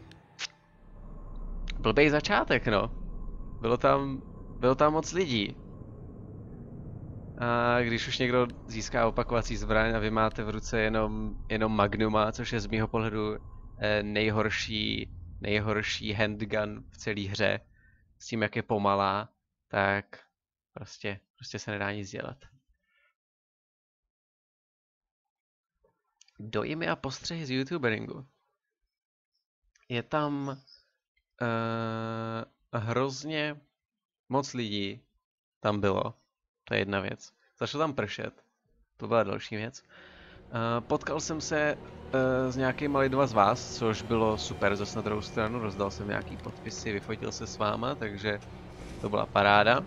Blbej začátek, no. Bylo tam, bylo tam moc lidí. A když už někdo získá opakovací zbraň a vy máte v ruce jenom, jenom Magnuma, což je z mýho pohledu eh, nejhorší, nejhorší handgun v celé hře, s tím, jak je pomalá, tak prostě, prostě se nedá nic dělat. Dojmy a postřehy z youtuberingu. Je tam uh, hrozně moc lidí tam bylo. To je jedna věc. Začalo tam pršet. To byla další věc. Uh, potkal jsem se uh, s nějakýma lidma z vás, což bylo super. Zase na druhou stranu rozdal jsem nějaký podpisy, vyfotil se s váma, takže to byla paráda.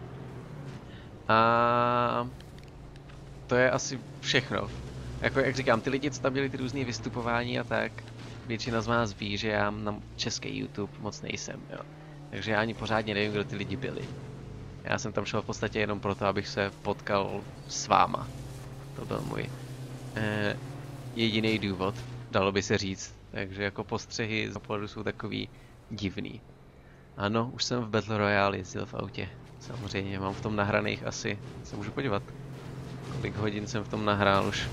A to je asi všechno. Jako jak říkám, ty lidi, co tam měli ty různý vystupování a tak, většina z vás ví, že já na český YouTube moc nejsem, jo. Takže já ani pořádně nevím, kdo ty lidi byli. Já jsem tam šel v podstatě jenom proto, abych se potkal s váma. To byl můj eh, jediný důvod, dalo by se říct. Takže jako postřehy z pohledu jsou takový divný. Ano, už jsem v Battle Royale jezdil v autě. Samozřejmě, mám v tom nahraných asi, se můžu podívat, kolik hodin jsem v tom nahrál už.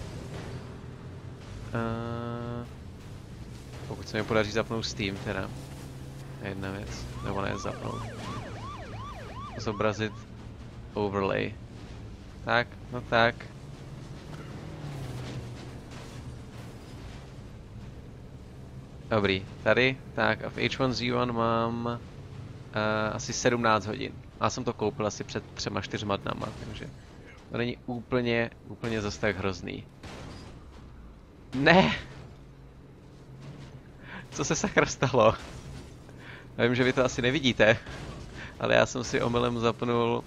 Uh, pokud se mi podaří zapnout Steam teda. Jedna věc, nebo ne zapnout. Zobrazit overlay. Tak, no tak. Dobrý, tady, tak a v H one Z one mám uh, asi sedmnáct hodin. Já jsem to koupil asi před třema, čtyřma dnama, takže to není úplně, úplně zase tak hrozný. Ne! Co se sakra stalo? Já vím, že vy to asi nevidíte, ale já jsem si omylem zapnul...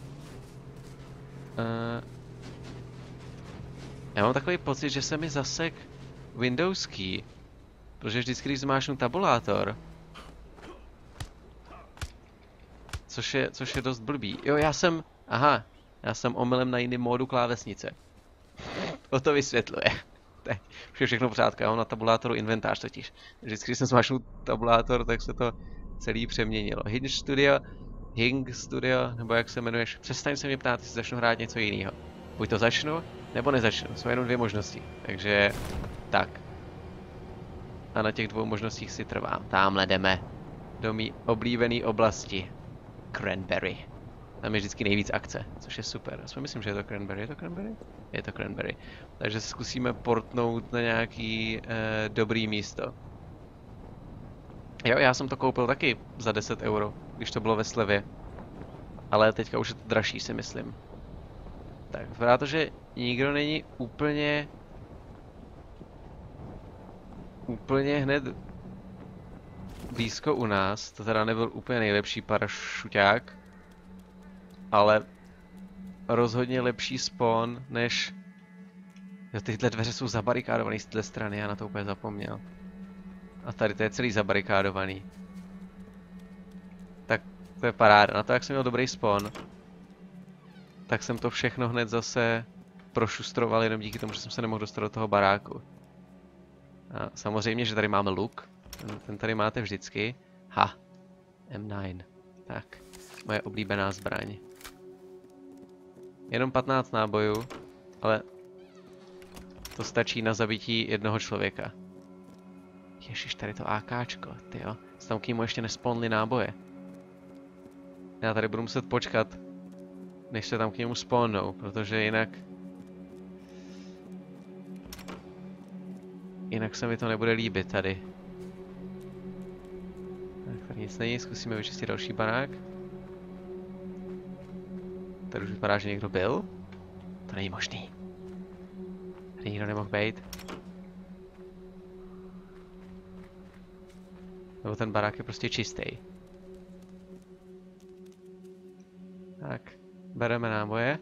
Uh, já mám takový pocit, že se mi zasek Windows key, protože vždycky, když zmášnu tabulátor, což je, což je dost blbý. Jo, já jsem... Aha, já jsem omylem na jiném módu klávesnice. O to vysvětluje. Teď už je všechno v pořádku, já mám na tabulátoru inventář totiž. Vždycky, když jsem zmášnul tabulátor, tak se to celý přeměnilo. Hinge Studio, Hing Studio, nebo jak se jmenuješ, přestaň se mě ptát, jestli začnu hrát něco jiného. Buď to začnu, nebo nezačnu, jsou jenom dvě možnosti. Takže, tak. A na těch dvou možnostích si trvám. Támhle jdeme do mý oblíbené oblasti. Cranberry. Tam je vždycky nejvíc akce, což je super. Já si myslím, že je to Cranberry. Je to Cranberry? Je to Cranberry. Takže se zkusíme portnout na nějaký eh, dobrý místo. Jo, já jsem to koupil taky za deset euro, když to bylo ve slevě. Ale teďka už je to dražší, si myslím. Tak, vypadá to, že nikdo není úplně... Úplně hned blízko u nás. To teda nebyl úplně nejlepší parašuťák. Ale rozhodně lepší spawn, než... Jo, tyhle dveře jsou zabarikádované z téhle strany, já na to úplně zapomněl. A tady to je celý zabarikádovaný. Tak to je paráda. Na to, jak jsem měl dobrý spawn, tak jsem to všechno hned zase prošustroval jenom díky tomu, že jsem se nemohl dostat do toho baráku. A samozřejmě, že tady máme luk. Ten, ten tady máte vždycky. Ha. M nine. Tak. Moje oblíbená zbraň. Jenom patnáct nábojů, ale to stačí na zabití jednoho člověka. Ježiš, tady to AKčko, tyjo. Tam k němu ještě nesponly náboje. Já tady budu muset počkat, než se tam k němu spawnou, protože jinak... Jinak se mi to nebude líbit tady. Tak tady nic není, zkusíme vyčistit další barák. Tady už vypadá, že někdo byl. To není možný. Tady nikdo nemohl být. Nebo ten barák je prostě čistý. Tak, bereme náboje.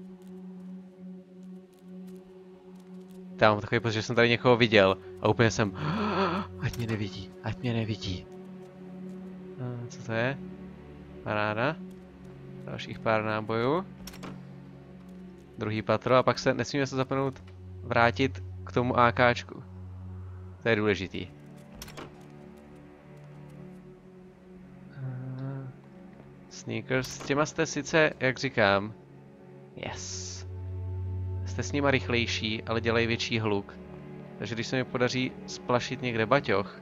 Já mám takový pocit, že jsem tady někoho viděl a úplně jsem... Ať mě nevidí, ať mě nevidí. A co to je? Paráda. Dalších pár nábojů. Druhý patro a pak se nesmíme se zapomenout vrátit k tomu AKčku. To je důležitý. Sneakers, s těma jste sice, jak říkám, yes. Jste s nima rychlejší, ale dělají větší hluk. Takže když se mi podaří splašit někde baťoch,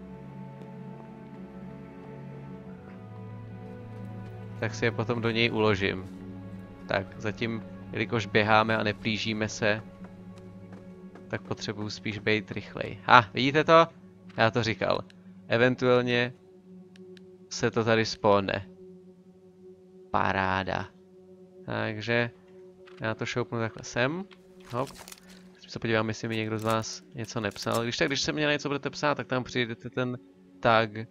tak si je potom do něj uložím. Tak, zatím, jelikož běháme a neplížíme se, tak potřebuju spíš být rychlej. Ha, vidíte to? Já to říkal. Eventuálně se to tady spawne. Paráda. Takže já to šoupnu takhle sem. Hop. Teď se podívám, jestli mi někdo z vás něco nepsal. Když tak, když se mě na něco budete psát, tak tam přijdete ten tag. Uh,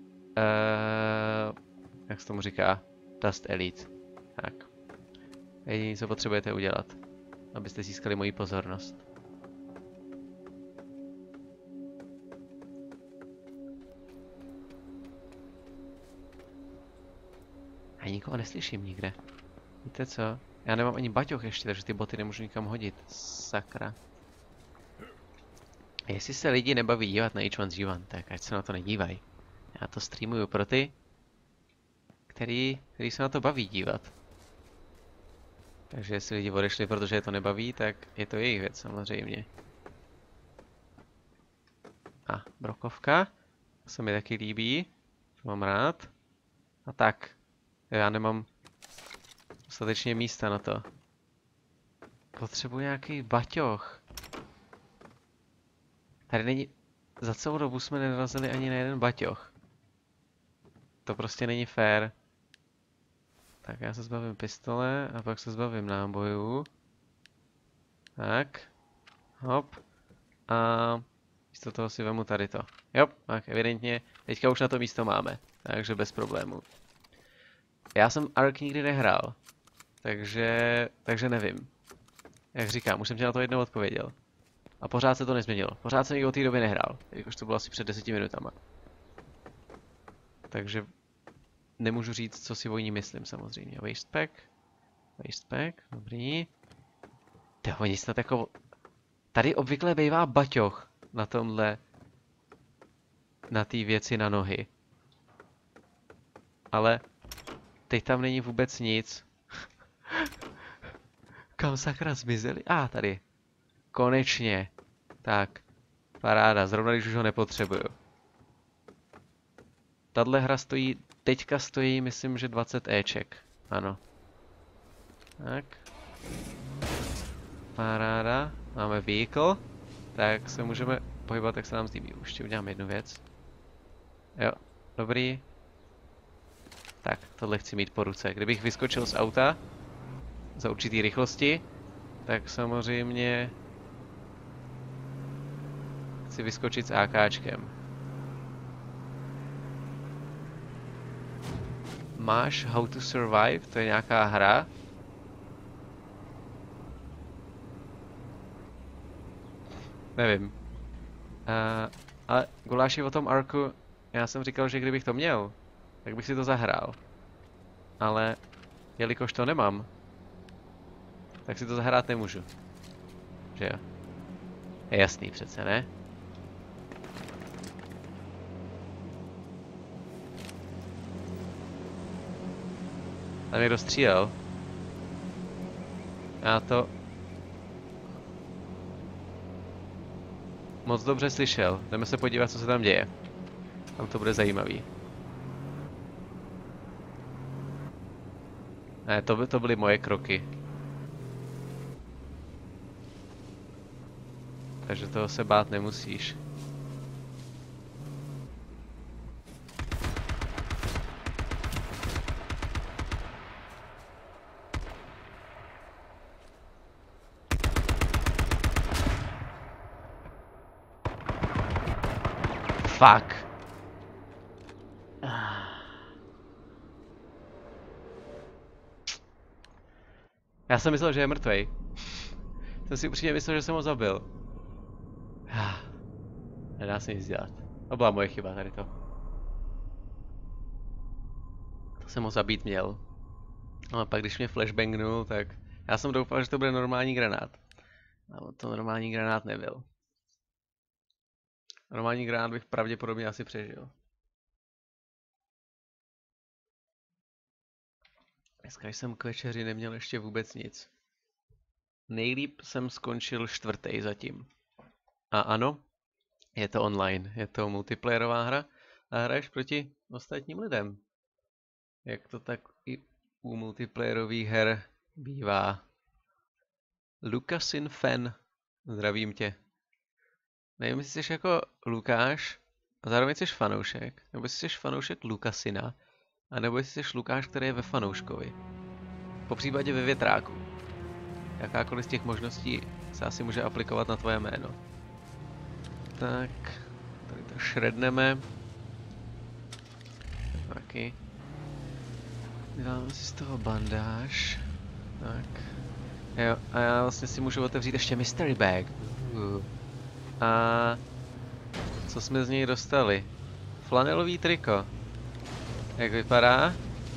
jak se tomu říká? Dust Elite. Tak. Jediné, co potřebujete udělat, abyste získali moji pozornost. A nikoho neslyším nikde. Víte co? Já nemám ani baťoch ještě, takže ty boty nemůžu nikam hodit. Sakra. A jestli se lidi nebaví dívat na H one Z one, tak ať se na to nedívají. Já to streamuju pro ty, který, který se na to baví dívat. Takže jestli lidi odešli, protože je to nebaví, tak je to jejich věc samozřejmě. A brokovka. To se mi taky líbí. To mám rád. A tak. Já nemám dostatečně místa na to. Potřebuji nějaký baťoch. Tady není... Za celou dobu jsme nenarazili ani na jeden baťoch. To prostě není fér. Tak já se zbavím pistole a pak se zbavím nábojů. Tak. Hop. A místo toho si vemu tady to. Jo, tak evidentně. Teďka už na to místo máme. Takže bez problémů. Já jsem Ark nikdy nehrál. Takže, takže nevím. Jak říkám, už jsem ti na to jednou odpověděl. A pořád se to nezměnilo. Pořád jsem ji od té doby nehrál. Jakož to bylo asi před deseti minutama. Takže nemůžu říct, co si o ní myslím samozřejmě. Waste pack. Waste pack, dobrý. Tyjo, oni snad jako... Tady obvykle bývá baťoch na tomhle... Na té věci na nohy. Ale... Teď tam není vůbec nic. Kam sakra zmizeli? A, ah, tady. Konečně. Tak. Paráda, zrovna když už ho nepotřebuju. Tahle hra stojí, teďka stojí, myslím, že dvacet éček. Ano. Tak. Paráda. Máme vehicle. Tak se můžeme pohybovat, jak se nám zlíbí. Už udělám jednu věc. Jo, dobrý. Tak, tohle chci mít po ruce. Kdybych vyskočil z auta za určitý rychlosti, tak samozřejmě chci vyskočit s AKčkem. Máš How to Survive? To je nějaká hra. Nevím. Uh, ale guláši o tom Arku, já jsem říkal, že kdybych to měl, tak bych si to zahrál. Ale jelikož to nemám, tak si to zahrát nemůžu. Že jo? Je jasný přece, ne? Tam někdo střílel. Já to moc dobře slyšel. Jdeme se podívat, co se tam děje. Tam to bude zajímavý. Ne, to, by, to byly moje kroky. Takže toho se bát nemusíš. Fuck. Já jsem myslel, že je mrtvej. Jsem si upřímně myslel, že jsem ho zabil. Nedá se nic dělat. To byla moje chyba tady to. To jsem ho zabít měl. Ale pak když mě flashbangnul, tak já jsem doufal, že to bude normální granát. Ale to normální granát nebyl. Normální granát bych pravděpodobně asi přežil. Dneska jsem k večeři neměl ještě vůbec nic. Nejlíp jsem skončil čtvrtý zatím. A ano, je to online, je to multiplayerová hra a hraješ proti ostatním lidem. Jak to tak i u multiplayerových her bývá. Lukasin Fan, zdravím tě. Nevím, jestli jsi jako Lukáš a zároveň jsi fanoušek, nebo jestli jsi fanoušek Lukasina, anebo jestli jsi Lukáš, který je ve fanouškovi. Po případě ve větráku. Jakákoliv z těch možností se asi může aplikovat na tvoje jméno. Tak, tady to šredneme. Taky. Děláme si z toho bandáž. Tak. Jo, a já vlastně si můžu otevřít ještě mystery bag. Uh. A co jsme z něj dostali? Flanelový triko. Jak vypadá?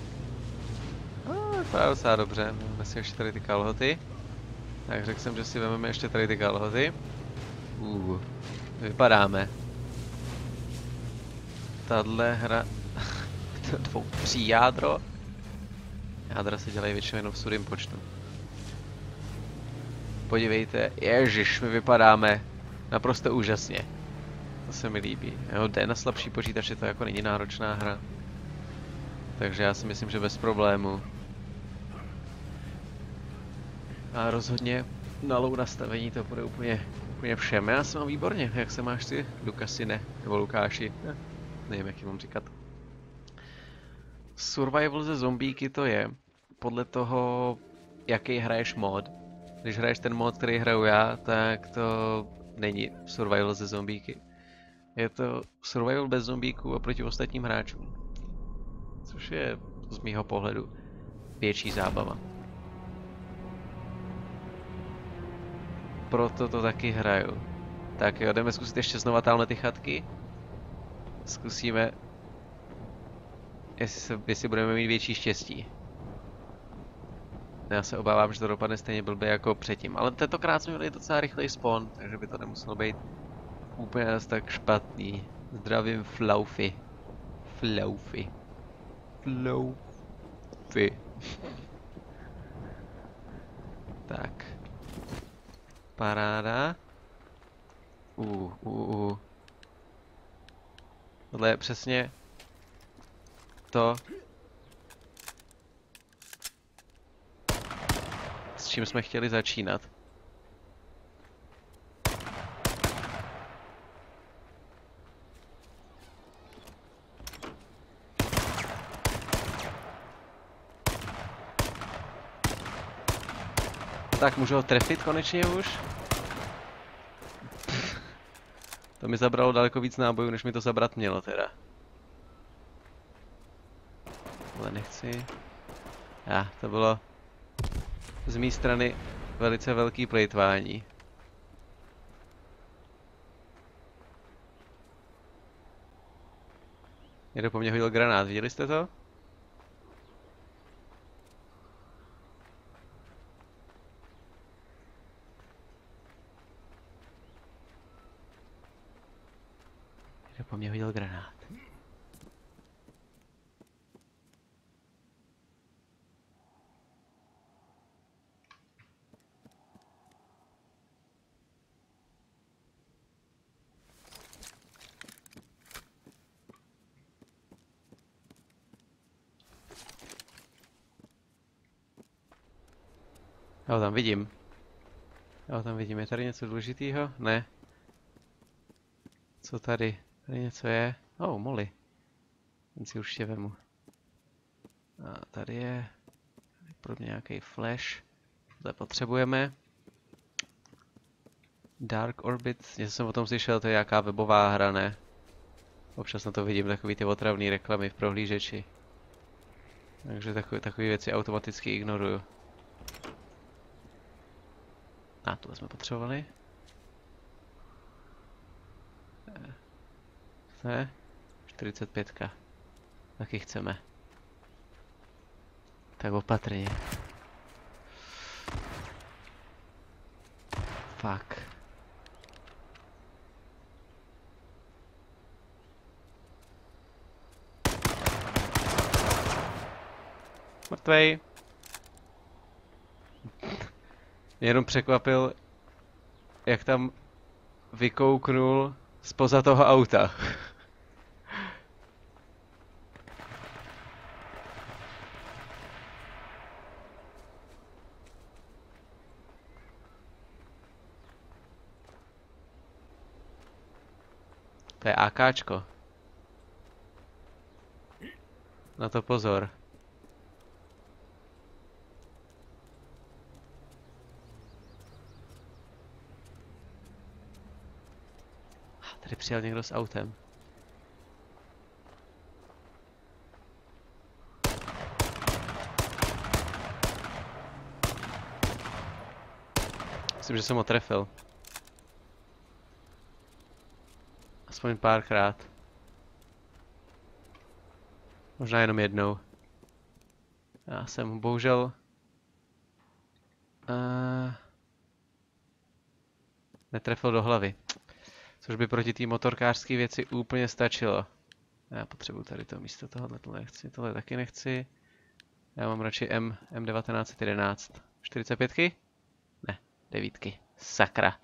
A, vypadá docela dobře. Máme si ještě tady ty kalhoty. Tak řekl jsem, že si vezmeme ještě tady ty kalhoty. Uh, vypadáme. Tahle hra... dvou tří jádro. Jádra se dělají většinou jenom v sudým počtu. Podívejte, ježiš, my vypadáme naprosto úžasně. To se mi líbí. Jo, jde na slabší počítače, to jako není náročná hra. Takže já si myslím, že bez problému. A rozhodně na low nastavení to bude úplně, úplně všem. Já se mám výborně. Jak se máš ty, Lukasine? Nebo Lukáši? Ne, nevím, jak ji mám říkat. Survival ze zombíky to je podle toho, jaký hraješ mod. Když hraješ ten mod, který hraju já, tak to není survival ze zombíky. Je to survival bez zombíků oproti ostatním hráčům. Což je z mýho pohledu větší zábava. Proto to taky hraju. Tak jo, jdeme zkusit ještě znova tamhle ty chatky. Zkusíme, jestli, se, jestli budeme mít větší štěstí. Já se obávám, že to dopadne stejně blbě jako předtím. Ale tentokrát jsme měli docela rychlej spawn, takže by to nemuselo být úplně tak špatný. Zdravím Flaufy. Flaufy. Flaufy. Tak. Paráda. Uh, uh, uh. Tohle je přesně to, s čím jsme chtěli začínat. Tak, můžu ho trefit konečně už? To mi zabralo daleko víc nábojů, než mi to zabrat mělo teda. Ale nechci. Já, to bylo z mé strany velice velký plejtvání. Někdo po mně hodil granát, viděli jste to? Někdo po mně hodil granát. Já ho tam vidím. Já ho tam vidím. Je tady něco důležitého? Ne. Co tady? Tady něco je. Oh, Molly. Ten si určitě vemu. A tady je pro mě nějaký flash. To potřebujeme. Dark Orbit. Něco jsem o tom slyšel, to je nějaká webová hra, ne? Občas na to vidím takový ty otravné reklamy v prohlížeči. Takže takové, takové věci automaticky ignoruju. A tohle jsme potřebovali. To je čtyřicet pět. Taky chceme. Tak opatrně. Fuck. Mrtvej. Mě jenom překvapil, jak tam vykouknul spoza toho auta. To je AKčko. Na to pozor. Tady přijel někdo s autem. Myslím, že jsem ho trefil. Aspoň párkrát. Možná jenom jednou. Já jsem bohužel... Uh, netrefil do hlavy. Což by proti té motorkářské věci úplně stačilo. Já potřebuji tady to místo, tohle to nechci, tohle taky nechci. Já mám radši M, M devatenáct jedenáct. čtyřicet pětky? Ne, devítky. Sakra.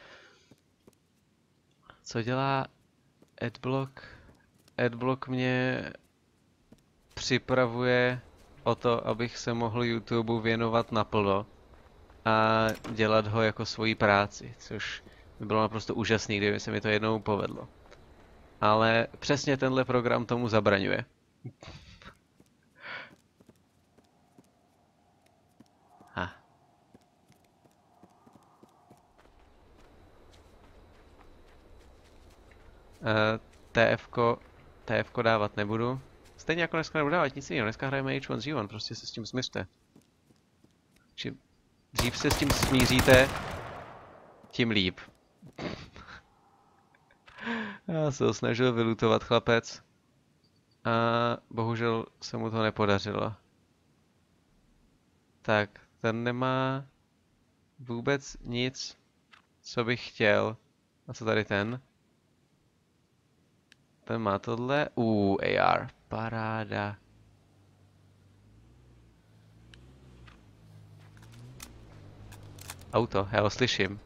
Co dělá Adblock? Adblock mě připravuje o to, abych se mohl YouTube věnovat naplno a dělat ho jako svoji práci, což by bylo naprosto úžasný, kdyby se mi to jednou povedlo. Ale přesně tenhle program tomu zabraňuje. Ha. Uh, TFko, TFko dávat nebudu. Stejně jako dneska nebudu dávat nic jiného, dneska hrajeme H one Z one, prostě se s tím smiřte. Čím dřív se s tím smíříte, tím líp. Já se ho snažil vylutovat chlapec a bohužel se mu to nepodařilo. Tak, ten nemá vůbec nic, co bych chtěl. A co tady ten? Ten má tohle. Uh, A R. Paráda. Auto, já ho slyším.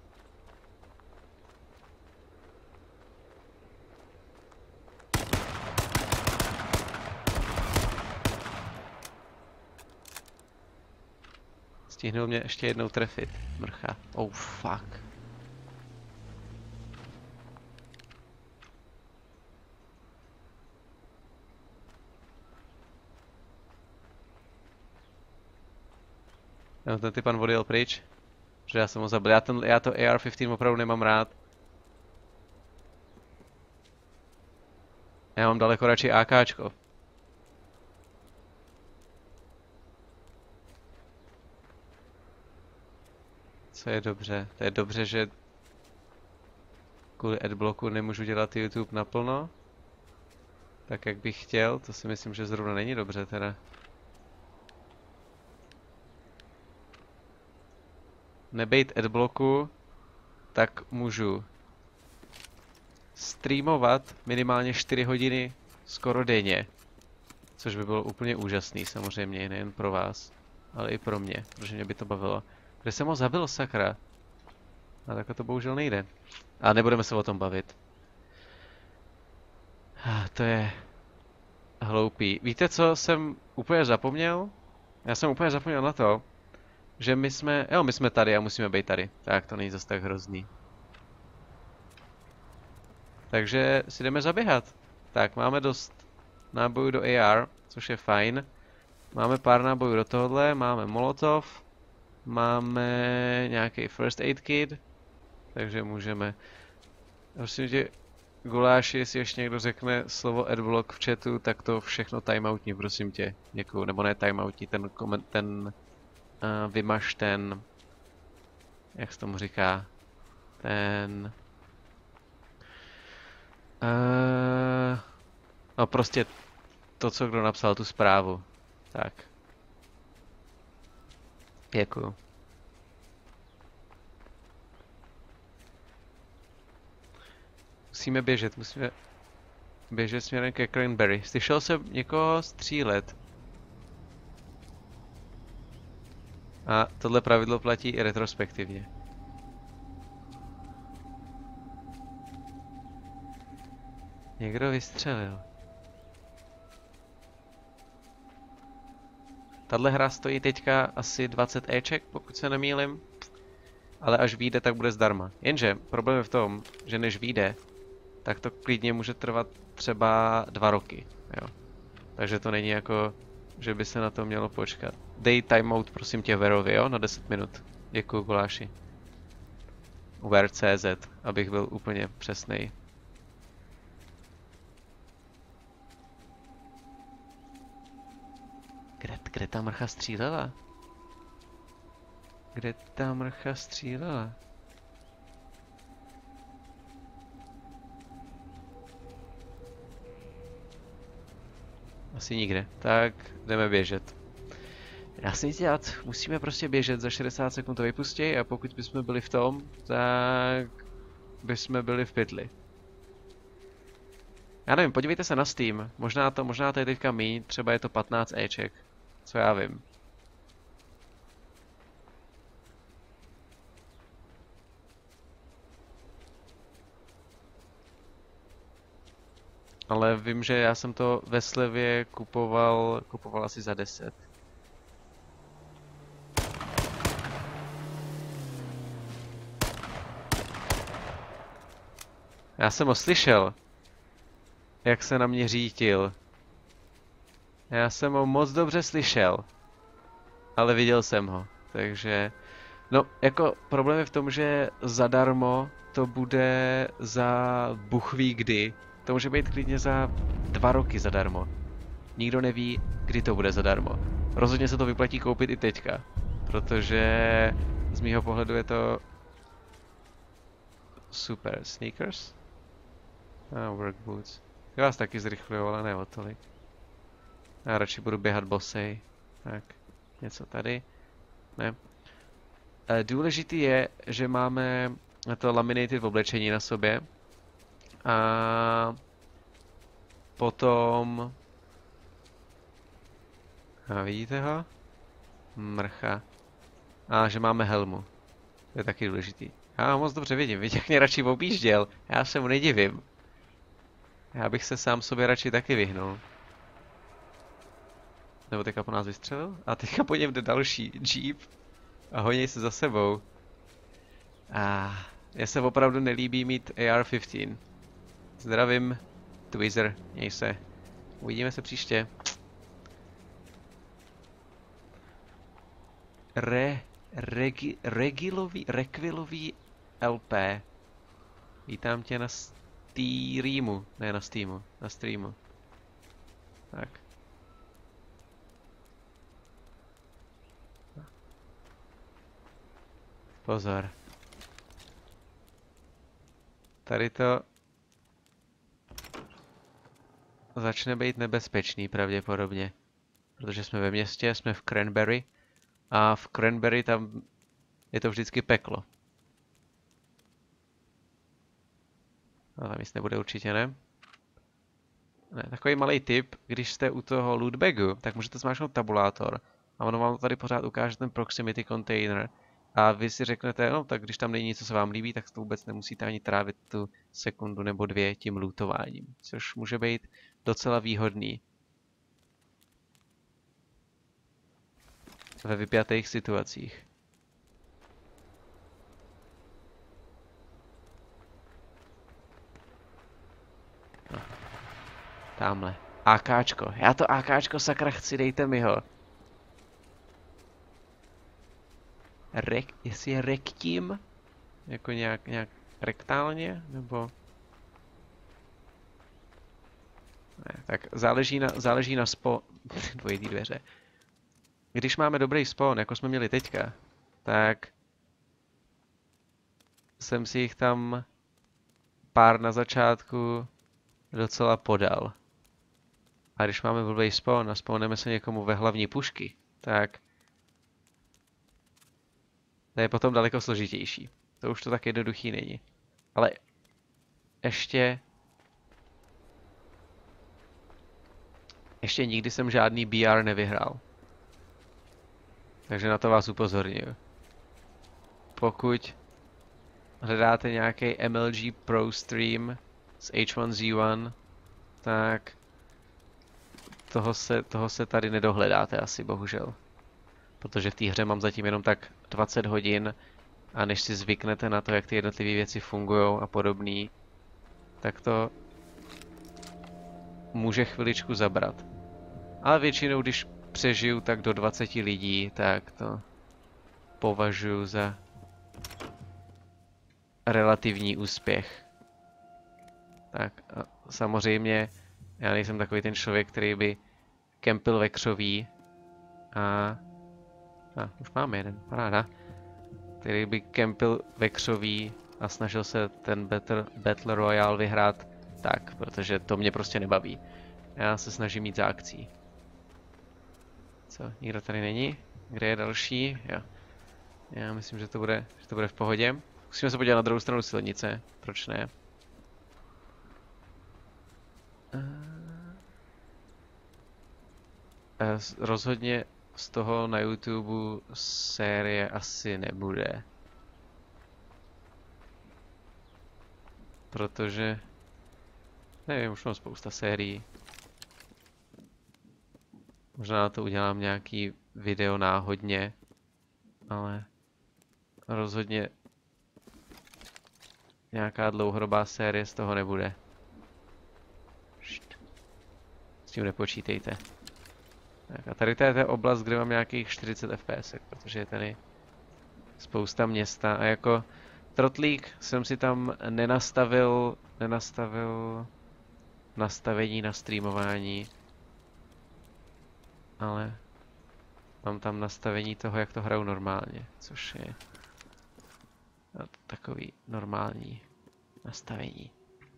Stihnul mě ještě jednou trefit. Mrcha. Oh, fuck. No, ten ty pan odjel pryč. Že já jsem ho zabil. Já, ten, já to A R patnáct opravdu nemám rád. Já mám daleko radši AKčko. Co je dobře? To je dobře, že kvůli adblocku nemůžu dělat YouTube naplno. Tak jak bych chtěl, to si myslím, že zrovna není dobře teda. Nebejt adblocku, tak můžu streamovat minimálně čtyři hodiny skoro denně. Což by bylo úplně úžasný samozřejmě, nejen pro vás, ale i pro mě, protože mě by to bavilo. Kde jsem ho zabil, sakra? A takhle to bohužel nejde. A nebudeme se o tom bavit. To je hloupý. Víte, co jsem úplně zapomněl? Já jsem úplně zapomněl na to, že my jsme, jo, my jsme tady a musíme být tady. Tak to není zase tak hrozný. Takže si jdeme zaběhat. Tak, máme dost nábojů do A R, což je fajn. Máme pár nábojů do tohohle, máme molotov. Máme nějaký first aid kit. Takže můžeme. Prosím tě, Guláši, jestli ještě někdo řekne slovo adblock v chatu, tak to všechno timeoutní, prosím tě. Děkuju. Nebo ne timeoutní, ten koment, ten uh, vymaž ten, jak se tomu říká, ten, uh, no prostě to, co kdo napsal tu zprávu. Tak. Děkuju. Musíme běžet, musíme běžet směrem ke Cranberry. Slyšel jsem někoho střílet. A tohle pravidlo platí i retrospektivně. Někdo vystřelil. Tahle hra stojí teďka asi dvacet éček, pokud se nemýlim. Ale až vyjde, tak bude zdarma. Jenže problém je v tom, že než vyjde, tak to klidně může trvat třeba dva roky. Jo. Takže to není jako, že by se na to mělo počkat. Dej timeout prosím tě Verovi, jo, na deset minut. Děkuju, Guláši. Ver tečka cé zet, abych byl úplně přesnej. Kde, kde ta mrcha střílela? Kde ta mrcha střílela? Asi nikde. Tak jdeme běžet. Já si nic dělat, musíme prostě běžet, za šedesát sekund to vypustí a pokud bychom byli v tom, tak bychom byli v pytli. Já nevím, podívejte se na Steam, možná to, možná to je teďka míň, třeba je to patnáct éček, co já vím. Ale vím, že já jsem to ve slevě kupoval, kupoval asi za deset. Já jsem ho slyšel, jak se na mě řítil. Já jsem ho moc dobře slyšel, ale viděl jsem ho, takže... No, jako problém je v tom, že zadarmo to bude za buchví kdy. To může být klidně za dva roky zadarmo. Nikdo neví, kdy to bude zadarmo. Rozhodně se to vyplatí koupit i teďka, protože z mýho pohledu je to super. Sneakers? A ah, work boots. Ty vás taky zrychluju, ale ne o tolik. Já radši budu běhat bosej. Tak, něco tady. Ne. E, důležitý je, že máme to laminated v oblečení na sobě. A potom... A vidíte ho? Mrcha. A že máme helmu. To je taky důležitý. Já ho moc dobře vidím, vidíte, jak mě radši objížděl. Já se mu nedivím. Já bych se sám sobě radši taky vyhnul. Nebo teďka po nás vystřelil? A teďka po něm jde další jeep. A honí se za sebou. A mně se opravdu nelíbí mít A R patnáct. Zdravím, Twizer, měj se. Uvidíme se příště. Re, regi, regilový, rekvilový L P. Vítám tě na streamu, ne na Steamu, na streamu. Tak. Pozor. Tady to začne být nebezpečný pravděpodobně. Protože jsme ve městě, jsme v Cranberry. A v Cranberry tam je to vždycky peklo. Ale tam nic nebude určitě, ne? Ne, takový malý tip, když jste u toho lootbagu, tak můžete zmáčknout tabulátor. A ono vám tady pořád ukáže ten proximity container. A vy si řeknete, no tak když tam není nic, co se vám líbí, tak to vůbec nemusíte ani trávit tu sekundu nebo dvě tím lootováním. Což může být docela výhodný. Ve vypjatých situacích. No. Támhle. AKčko. Já to AKčko sakra chci, dejte mi ho. Rek, jestli je rektím? Jako nějak, nějak rektálně? Nebo... Ne, tak záleží na, záleží na spo... Dvojitý dveře. Když máme dobrý spawn, jako jsme měli teďka, tak... jsem si jich tam pár na začátku docela podal. A když máme blbý spawn a spawneme se někomu ve hlavní pušky, tak... to je potom daleko složitější. To už to tak jednoduchý není. Ale ještě... Ještě nikdy jsem žádný B R nevyhrál. Takže na to vás upozorňuji. Pokud hledáte nějaký M L G Pro stream z H one Z one, tak toho se, toho se tady nedohledáte asi, bohužel. Protože v té hře mám zatím jenom tak dvacet hodin a než si zvyknete na to, jak ty jednotlivé věci fungují a podobný, tak to může chviličku zabrat. Ale většinou, když přežiju tak do dvaceti lidí, tak to považuji za relativní úspěch. Tak a samozřejmě já nejsem takový ten člověk, který by kempil ve křoví a... a už máme jeden, paráda. Který by kempil ve křoví a snažil se ten Battle, Battle Royale vyhrát tak, protože to mě prostě nebaví. Já se snažím jít za akcí. Co, nikdo tady není? Kde je další? Jo. Já myslím, že to bude, že to bude v pohodě. Musíme se podívat na druhou stranu silnice. Proč ne? Rozhodně z toho na YouTube série asi nebude. Protože... nevím, už mám spousta sérií. Možná na to udělám nějaký video náhodně, ale rozhodně nějaká dlouhodobá série z toho nebude. S tím nepočítejte. Tak a tady to je oblast, kde mám nějakých čtyřicet F P S, protože je tady spousta města a jako trotlík jsem si tam nenastavil, nenastavil nastavení na streamování, ale mám tam nastavení toho, jak to hraju normálně, což je takový normální nastavení.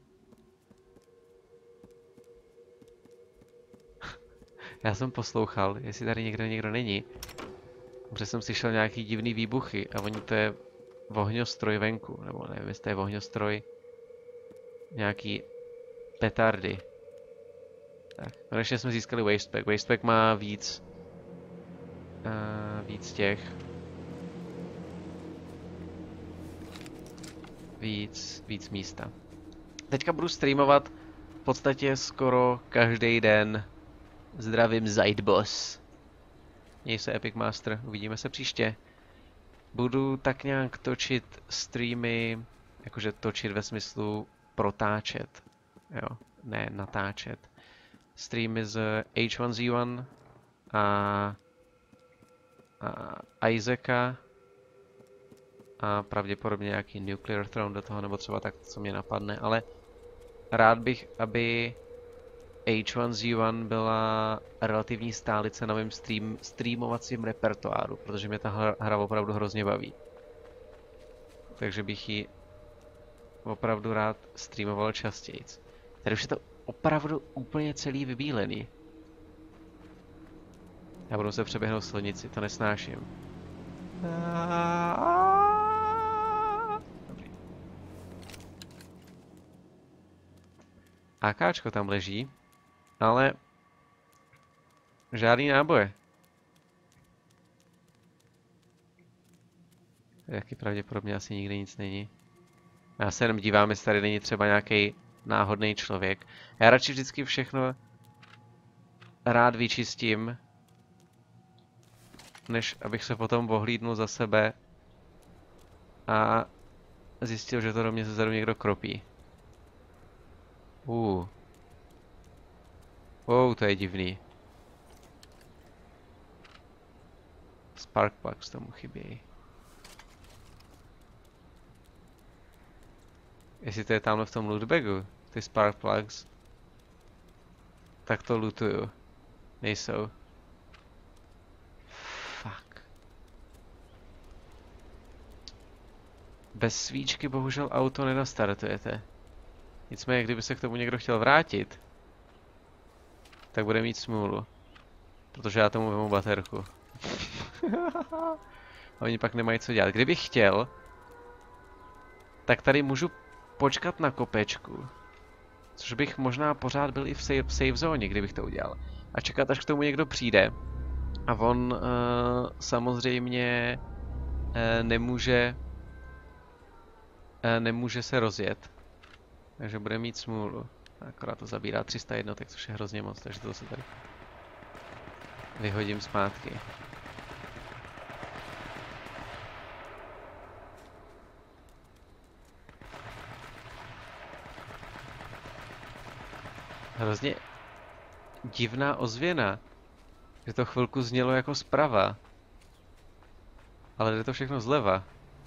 Já jsem poslouchal, jestli tady někdo někdo není, protože jsem slyšel nějaký divný výbuchy a oni to je ohňostroj venku, nebo nevím, jestli to je ohňostroj, nějaký petardy. Tak, konečně jsme získali Wastepack. Wastepack má víc, uh, víc těch, víc, víc místa. Teďka budu streamovat v podstatě skoro každý den. Zdravím Zaidboss. Měj se Epic Master, uvidíme se příště. Budu tak nějak točit streamy, jakože točit ve smyslu protáčet, jo, ne natáčet. Streamy z H one Z one a, a Isaaca a pravděpodobně nějaký Nuclear Throne do toho, nebo třeba tak, co mě napadne, ale rád bych, aby H one Z one byla relativní stálice na mém stream, streamovacím repertoáru, protože mě ta hra, hra opravdu hrozně baví. Takže bych ji opravdu rád streamoval častěji. Tady už je to opravdu úplně celý vybílený. Já budu se přeběhnout silnici, to nesnáším. Dobrý. AKčko tam leží, ale žádný náboje. Taky pravděpodobně asi nikde nic není. Já se jenom dívám, jestli tady není třeba nějaký náhodný člověk. Já radši vždycky všechno rád vyčistím, než abych se potom ohlídnul za sebe a zjistil, že to do mě zezadu někdo kropí. Uh. Wow, to je divný. Spark plugs tomu chybějí. Jestli to je tamhle v tom lootbagu, ty spark plugs, tak to lootuju. Nejsou. Fuck. Bez svíčky bohužel auto nenastartujete. Nicméně, kdyby se k tomu někdo chtěl vrátit, tak bude mít smůlu. Protože já tomu vemu baterku. A oni pak nemají co dělat. Kdybych chtěl, tak tady můžu počkat na kopečku. Což bych možná pořád byl i v save, v save zóně, kdybych to udělal. A čekat, až k tomu někdo přijde. A on uh, samozřejmě uh, nemůže uh, nemůže se rozjet. Takže bude mít smůlu. Akorát to zabírá tři sta jednotek, což je hrozně moc, takže to se tady vyhodím zpátky. Hrozně divná ozvěna, že to chvilku znělo jako zprava. Ale jde to všechno zleva.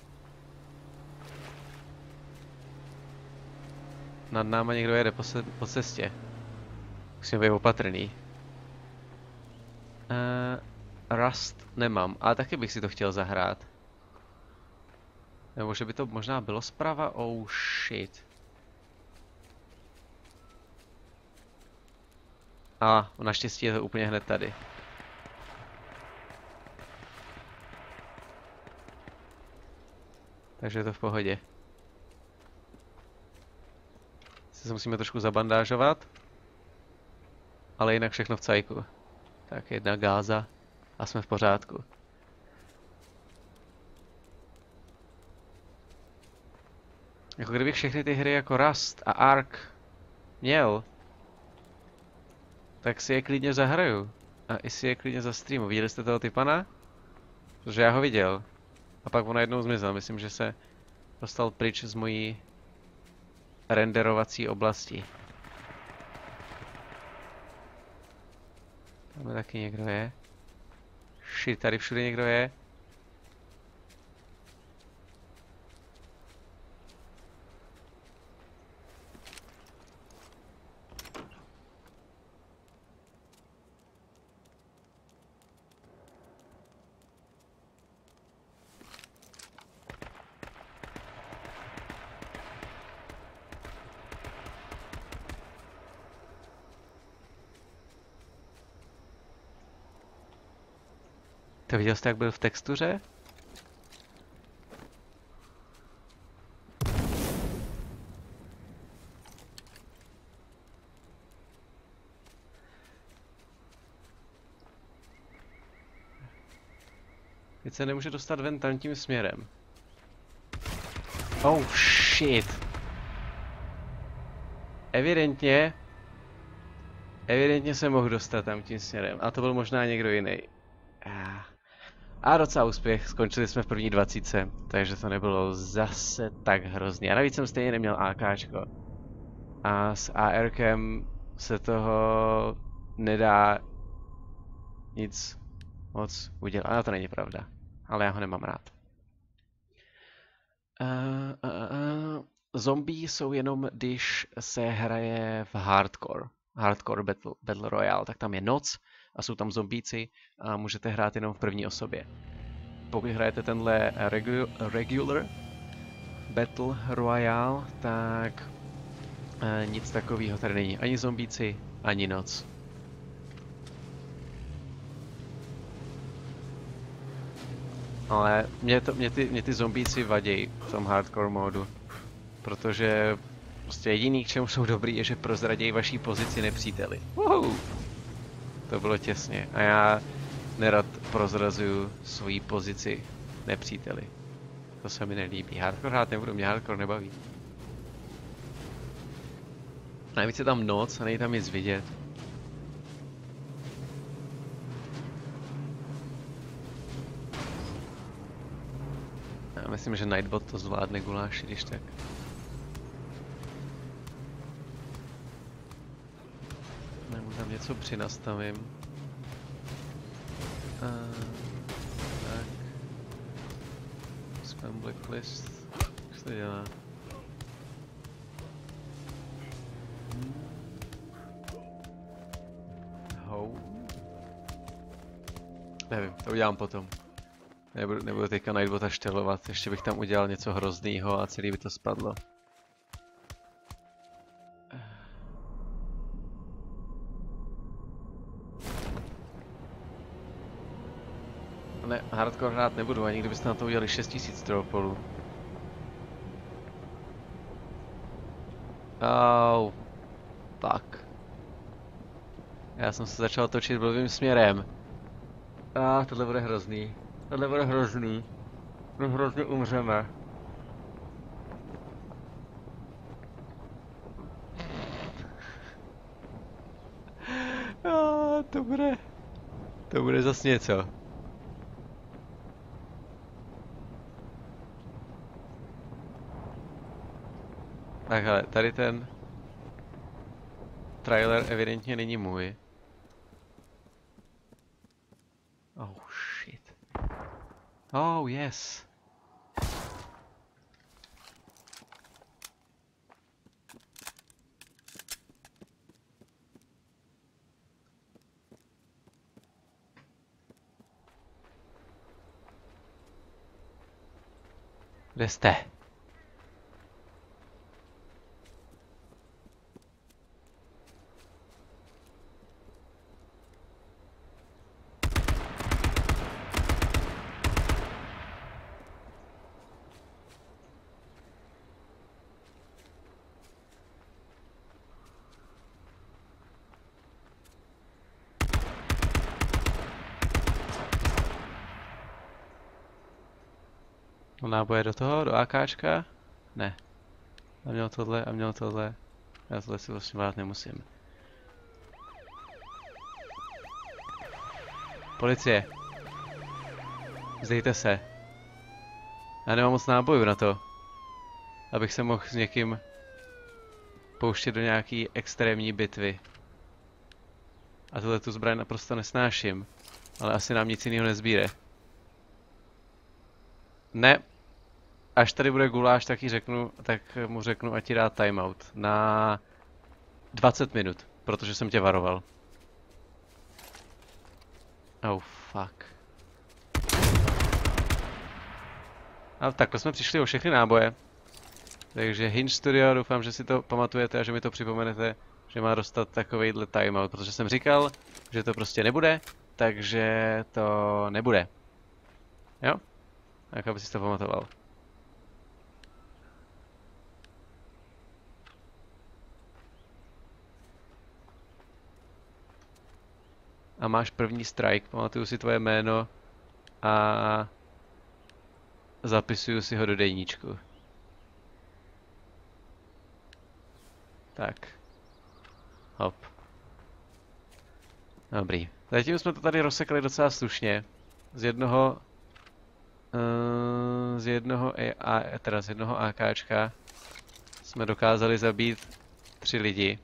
Nad náma někdo jede po, se po cestě. Musíme být opatrný. Uh, Rust nemám, ale taky bych si to chtěl zahrát. Nebo že by to možná bylo zprava? Oh shit. A naštěstí je to úplně hned tady. Takže je to v pohodě. Se musíme trošku zabandážovat. Ale jinak všechno v cajku. Tak jedna gáza a jsme v pořádku. Jako kdybych všechny ty hry jako Rust a Ark měl, tak si je klidně zahraju. A i si je klidně zastreamu. Viděli jste toho typana? Protože já ho viděl. A pak on najednou zmizel. Myslím, že se dostal pryč z mojí renderovací oblasti. Tam taky někdo je. Shit, tady všude někdo je. To viděl jste, jak byl v textuře? Teď se nemůže dostat ven tam tím směrem. Oh shit. Evidentně Evidentně se mohl dostat tam tím směrem. A to byl možná někdo jiný. A docela úspěch, skončili jsme v první dvacítce, takže to nebylo zase tak hrozně. A navíc jsem stejně neměl AKčko. A s ARkem se toho nedá nic moc udělat. Ale to není pravda. Ale já ho nemám rád. Uh, uh, uh, zombie jsou jenom, když se hraje v hardcore. Hardcore Battle, Battle Royale, tak tam je noc a jsou tam zombíci a můžete hrát jenom v první osobě. Pokud hrajete tenhle regu regular Battle Royale, tak uh, nic takového tady není. Ani zombíci, ani noc. Ale mě, to, mě, ty, mě ty zombíci vadějí v tom hardcore módu. Protože prostě jediný, k čemu jsou dobrý, je, že prozradějí vaší pozici nepříteli. Wow. To bylo těsně. A já nerad prozrazuju svoji pozici nepříteli. To se mi nelíbí. Hardcore hrát nebudu, mě hardcore nebaví. Navíc je tam noc a nejde tam nic vidět. Já myslím, že Nightbot to zvládne guláši, když tak. Nebo tam něco přinastavím. A, tak. Spam blacklist. Jak se to dělá? How? Nevím, to udělám potom. Nebudu, nebudu teďka Nightbota štelovat, ještě bych tam udělal něco hroznýho a celý by to spadlo. Ne, hardcore hrát nebudu, ani kdybyste na to udělali šest tisíc tropolů. Oh, fuck. Já jsem se začal točit blbým směrem. A ah, tohle bude hrozný. Tohle bude hrozný. My hrozně umřeme. Ah, to bude... To bude zas něco. Tak hele, tady ten trailer evidentně není můj. Oh shit. Oh yes. Kde jste? Náboje do toho, do AKčka? Ne. A měl tohle, a měl tohle. Já tohle si vlastně brát nemusím. Policie. Vzdejte se. Já nemám moc nábojů na to, abych se mohl s někým pouštět do nějaký extrémní bitvy. A tuhle tu zbraň naprosto nesnáším. Ale asi nám nic jiného nezbíre. Ne. Až tady bude guláš, tak, jí řeknu, tak mu řeknu, ať ti dá timeout. Na dvacet minut, protože jsem tě varoval. Oh fuck. A takhle jsme přišli o všechny náboje. Takže Hinge Studio, doufám, že si to pamatujete a že mi to připomenete, že má dostat takovejhle timeout, protože jsem říkal, že to prostě nebude, takže to nebude. Jo? Tak aby si to pamatoval. A máš první strike, pamatuju si tvoje jméno a zapisuju si ho do deníčku. Tak. Hop. Dobrý. Zatím jsme to tady rozsekli docela slušně. Z jednoho... Uh, z jednoho A, teda z jednoho AKčka jsme dokázali zabít tři lidi.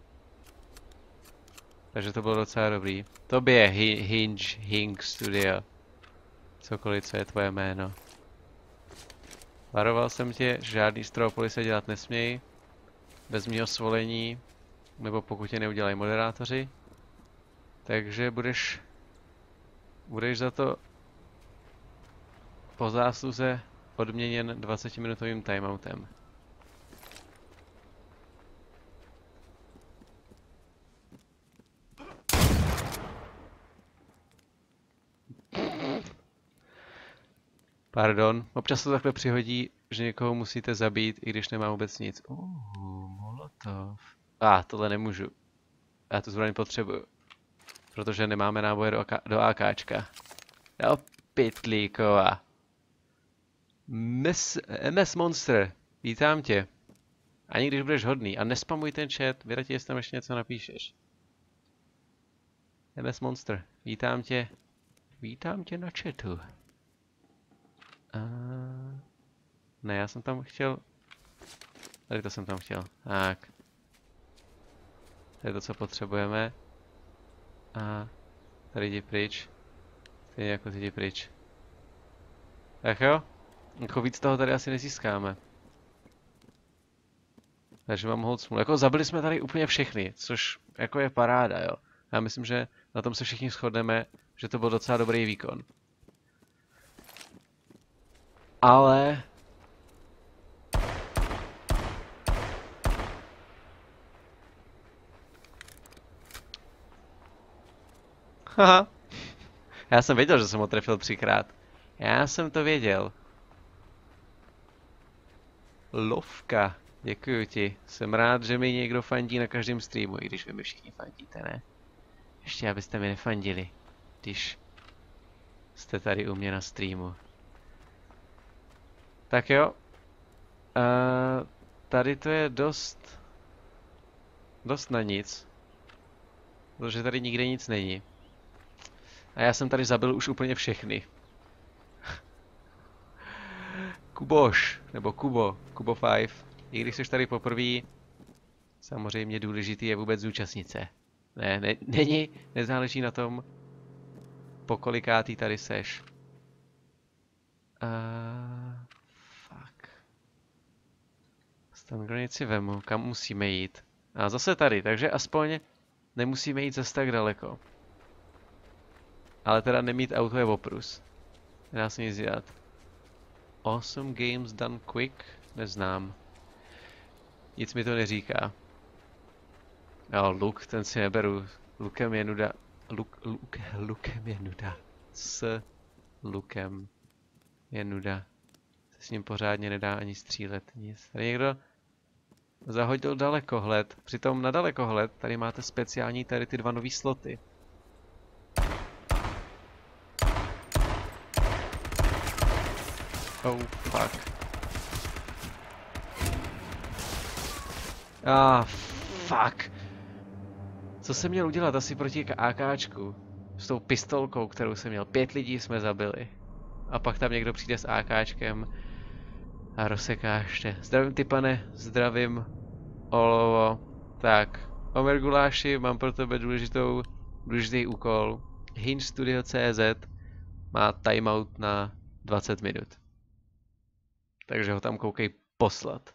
Takže to bylo docela dobrý. Tobě je Hinge, Hinge Studio. Cokoliv, co je tvoje jméno. Varoval jsem tě, že žádný stropoly se dělat nesmějí. Bez mýho svolení, nebo pokud tě neudělají moderátoři. Takže budeš... Budeš za to po zásluze odměněn dvacetiminutovým timeoutem. Pardon, občas to takhle přihodí, že někoho musíte zabít, i když nemá vůbec nic. Uh, molotov. A, ah, tohle nemůžu. Já tu zbraň potřebuju. Protože nemáme náboje do, AK, do AKčka. Jo, pytlíková. M S Monster, vítám tě. Ani když budeš hodný. A nespamuj ten chat, vyratí, jestli tam ještě něco napíšeš. M S Monster, vítám tě. Vítám tě na chatu. A... Ne, já jsem tam chtěl... Tady to jsem tam chtěl. Tak. To je to, co potřebujeme. A tady jdi pryč. Stejně jako ty jdi pryč. Tak jo. Jako víc toho tady asi nezískáme. Takže mám hold smůlu. Jako zabili jsme tady úplně všechny, což jako je paráda, jo. Já myslím, že na tom se všichni shodneme, že to byl docela dobrý výkon. Ale... Haha. Já jsem věděl, že jsem ho trefil třikrát. Já jsem to věděl. Lovka. Děkuju ti. Jsem rád, že mi někdo fandí na každém streamu, i když vy mi všichni fandíte, ne? Ještě abyste mi nefandili. Když jste tady u mě na streamu. Tak jo. Uh, tady to je dost... Dost na nic. Protože tady nikde nic není. A já jsem tady zabil už úplně všechny. Kuboš, nebo Kubo, Kubo pět. I když jsi tady poprvé, samozřejmě důležitý je vůbec zúčastnit se. Ne, ne, není, nezáleží na tom, po kolikátý tady seš. Uh, fuck. Stun grenade si vemu, kam musíme jít? A zase tady, takže aspoň nemusíme jít zase tak daleko. Ale teda nemít auto je oprus. Nedá se nic dělat. Awesome games done quick? Neznám. Nic mi to neříká. Jo, Luke, ten si neberu. Lukem je nuda. Luk, Luke, Lukem je nuda. S Lukem je nuda. Se s ním pořádně nedá ani střílet nic. Tady někdo zahodil dalekohled. Přitom na dalekohled tady máte speciální tady ty dva nový sloty. Oh, fuck. Ah, fuck. Co jsem měl udělat asi proti AKčku? S tou pistolkou, kterou jsem měl. Pět lidí jsme zabili. A pak tam někdo přijde s AKčkem a rozseká ještě. Zdravím ty pane, zdravím olovo. Tak, Omerguláši, mám pro tebe důležitou, důležitý úkol. Hinge Studio tečka cé zet má timeout na dvacet minut. Takže ho tam koukej poslat.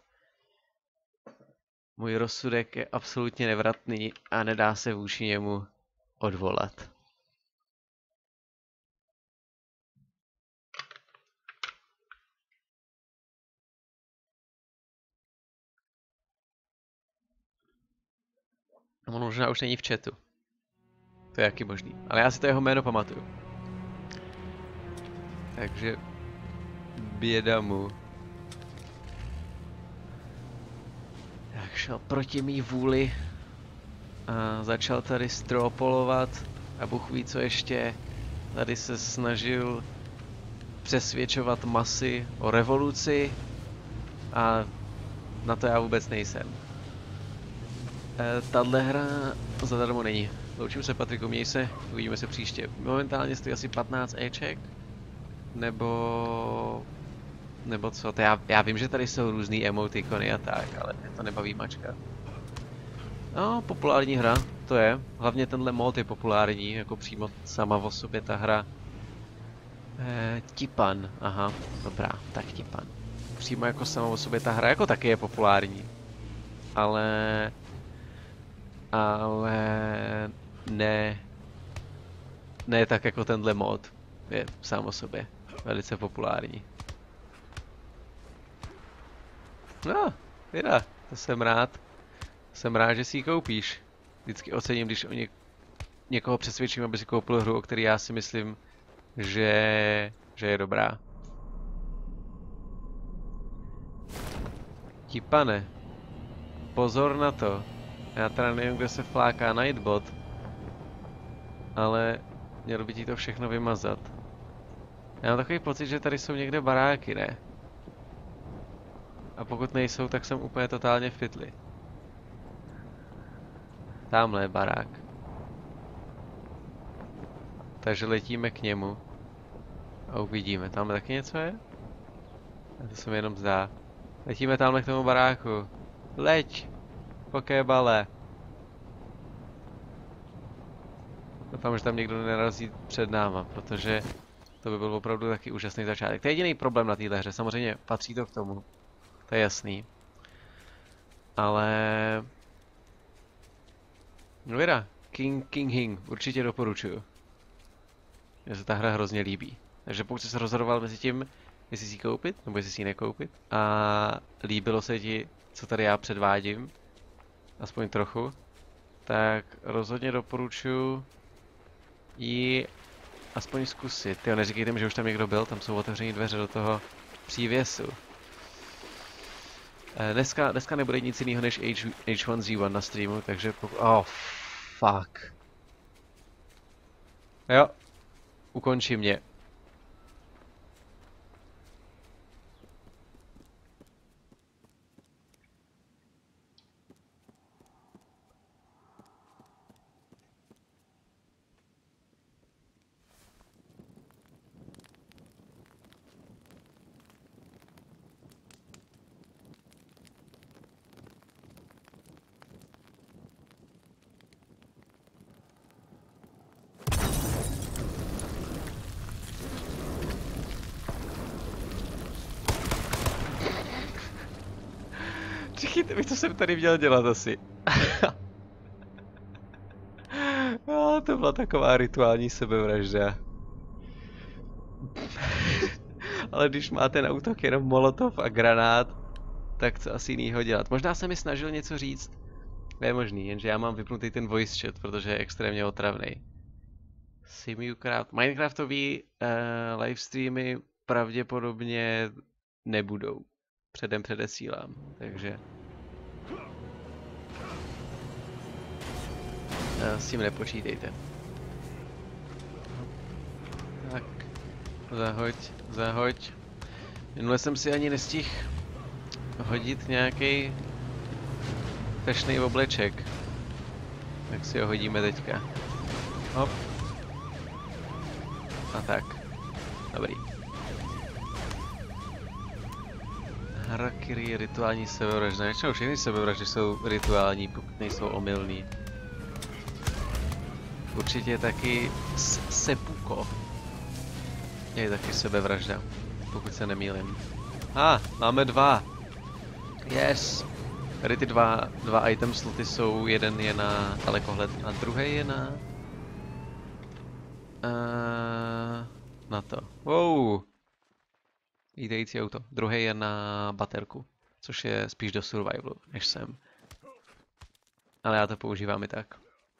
Můj rozsudek je absolutně nevratný a nedá se vůči němu odvolat. On možná už není v chatu. To je jaký možný. Ale já si to jeho jméno pamatuju. Takže běda mu. Tak šel proti mý vůli a začal tady stropolovat a Bůh ví co ještě. Tady se snažil přesvědčovat masy o revoluci a na to já vůbec nejsem. E, tahle hra zadarmo není. Loučím se, Patriku, měj se, uvidíme se příště. Momentálně stojí asi patnáct éček, nebo... nebo co, to já, já vím, že tady jsou různý emotikony a tak, ale mě to nebaví mačka. No, populární hra, to je. Hlavně tenhle mod je populární, jako přímo sama o sobě ta hra. E, Tipan, aha, dobrá, tak Tipan. Přímo jako sama o sobě ta hra jako taky je populární. Ale... Ale... Ne... Ne tak jako tenhle mod je sám o sobě velice populární. No, teda, to jsem rád. Jsem rád, že si ji koupíš. Vždycky ocením, když o něk někoho přesvědčím, aby si koupil hru, o který já si myslím, že, že je dobrá. Tipane, pozor na to. Já teda nevím, kde se fláká Nightbot, ale mělo by ti to všechno vymazat. Já mám takový pocit, že tady jsou někde baráky, ne? A pokud nejsou, tak jsem úplně totálně v pytli. Támhle je barák. Takže letíme k němu. A uvidíme. Tamhle taky něco je? A to se mi jenom zdá. Letíme tamhle k tomu baráku. Leď! Pokébale! Doufám, že tam někdo nenarazí před náma, protože to by byl opravdu taky úžasný začátek. To je jediný problém na téhle hře. Samozřejmě patří to k tomu. To je jasný. Ale... No věda, King King Hing, určitě doporučuju. Mně se ta hra hrozně líbí. Takže pokud jsi se rozhodoval mezi tím, jestli si ji koupit, nebo jestli si ji nekoupit, a líbilo se ti, co tady já předvádím, aspoň trochu, tak rozhodně doporučuji ji aspoň zkusit. Jo, neříkejte mi, že už tam někdo byl, tam jsou otevřené dveře do toho přívěsu. Dneska, dneska nebude nic jiného než H jedna Z jedna na streamu, takže pokud... Oh, fuck. Jo, ukončí mě. Nechytej mi, co jsem tady měl dělat asi. No, to byla taková rituální sebevražda. Ale když máte na útok jenom molotov a granát, tak co asi jinýho dělat. Možná se mi snažil něco říct. To je možný, jenže já mám vypnutý ten voice chat, protože je extrémně otravný. Simucraft. Minecraftový uh, livestreamy pravděpodobně nebudou. Předem předesílám, takže... Uh, s tím nepočítejte. Tak. Zahoď, zahoď. Minule jsem si ani nestihl hodit nějaký fešný obleček. Tak si ho hodíme teďka. Hop. A tak. Dobrý. Harakiri, rituální sebevražda. Většinou všechny sebevraždy jsou rituální, pokud nejsou omylný. Určitě taky seppuku je taky sebevražda, pokud se nemýlím. A, ah, máme dva. Yes. Tady ty dva, dva item sloty jsou, jeden je na dalekohled a druhý je na... Uh, na to. Wow. Lítající auto. Druhý je na baterku, což je spíš do survivalu, než sem. Ale já to používám i tak.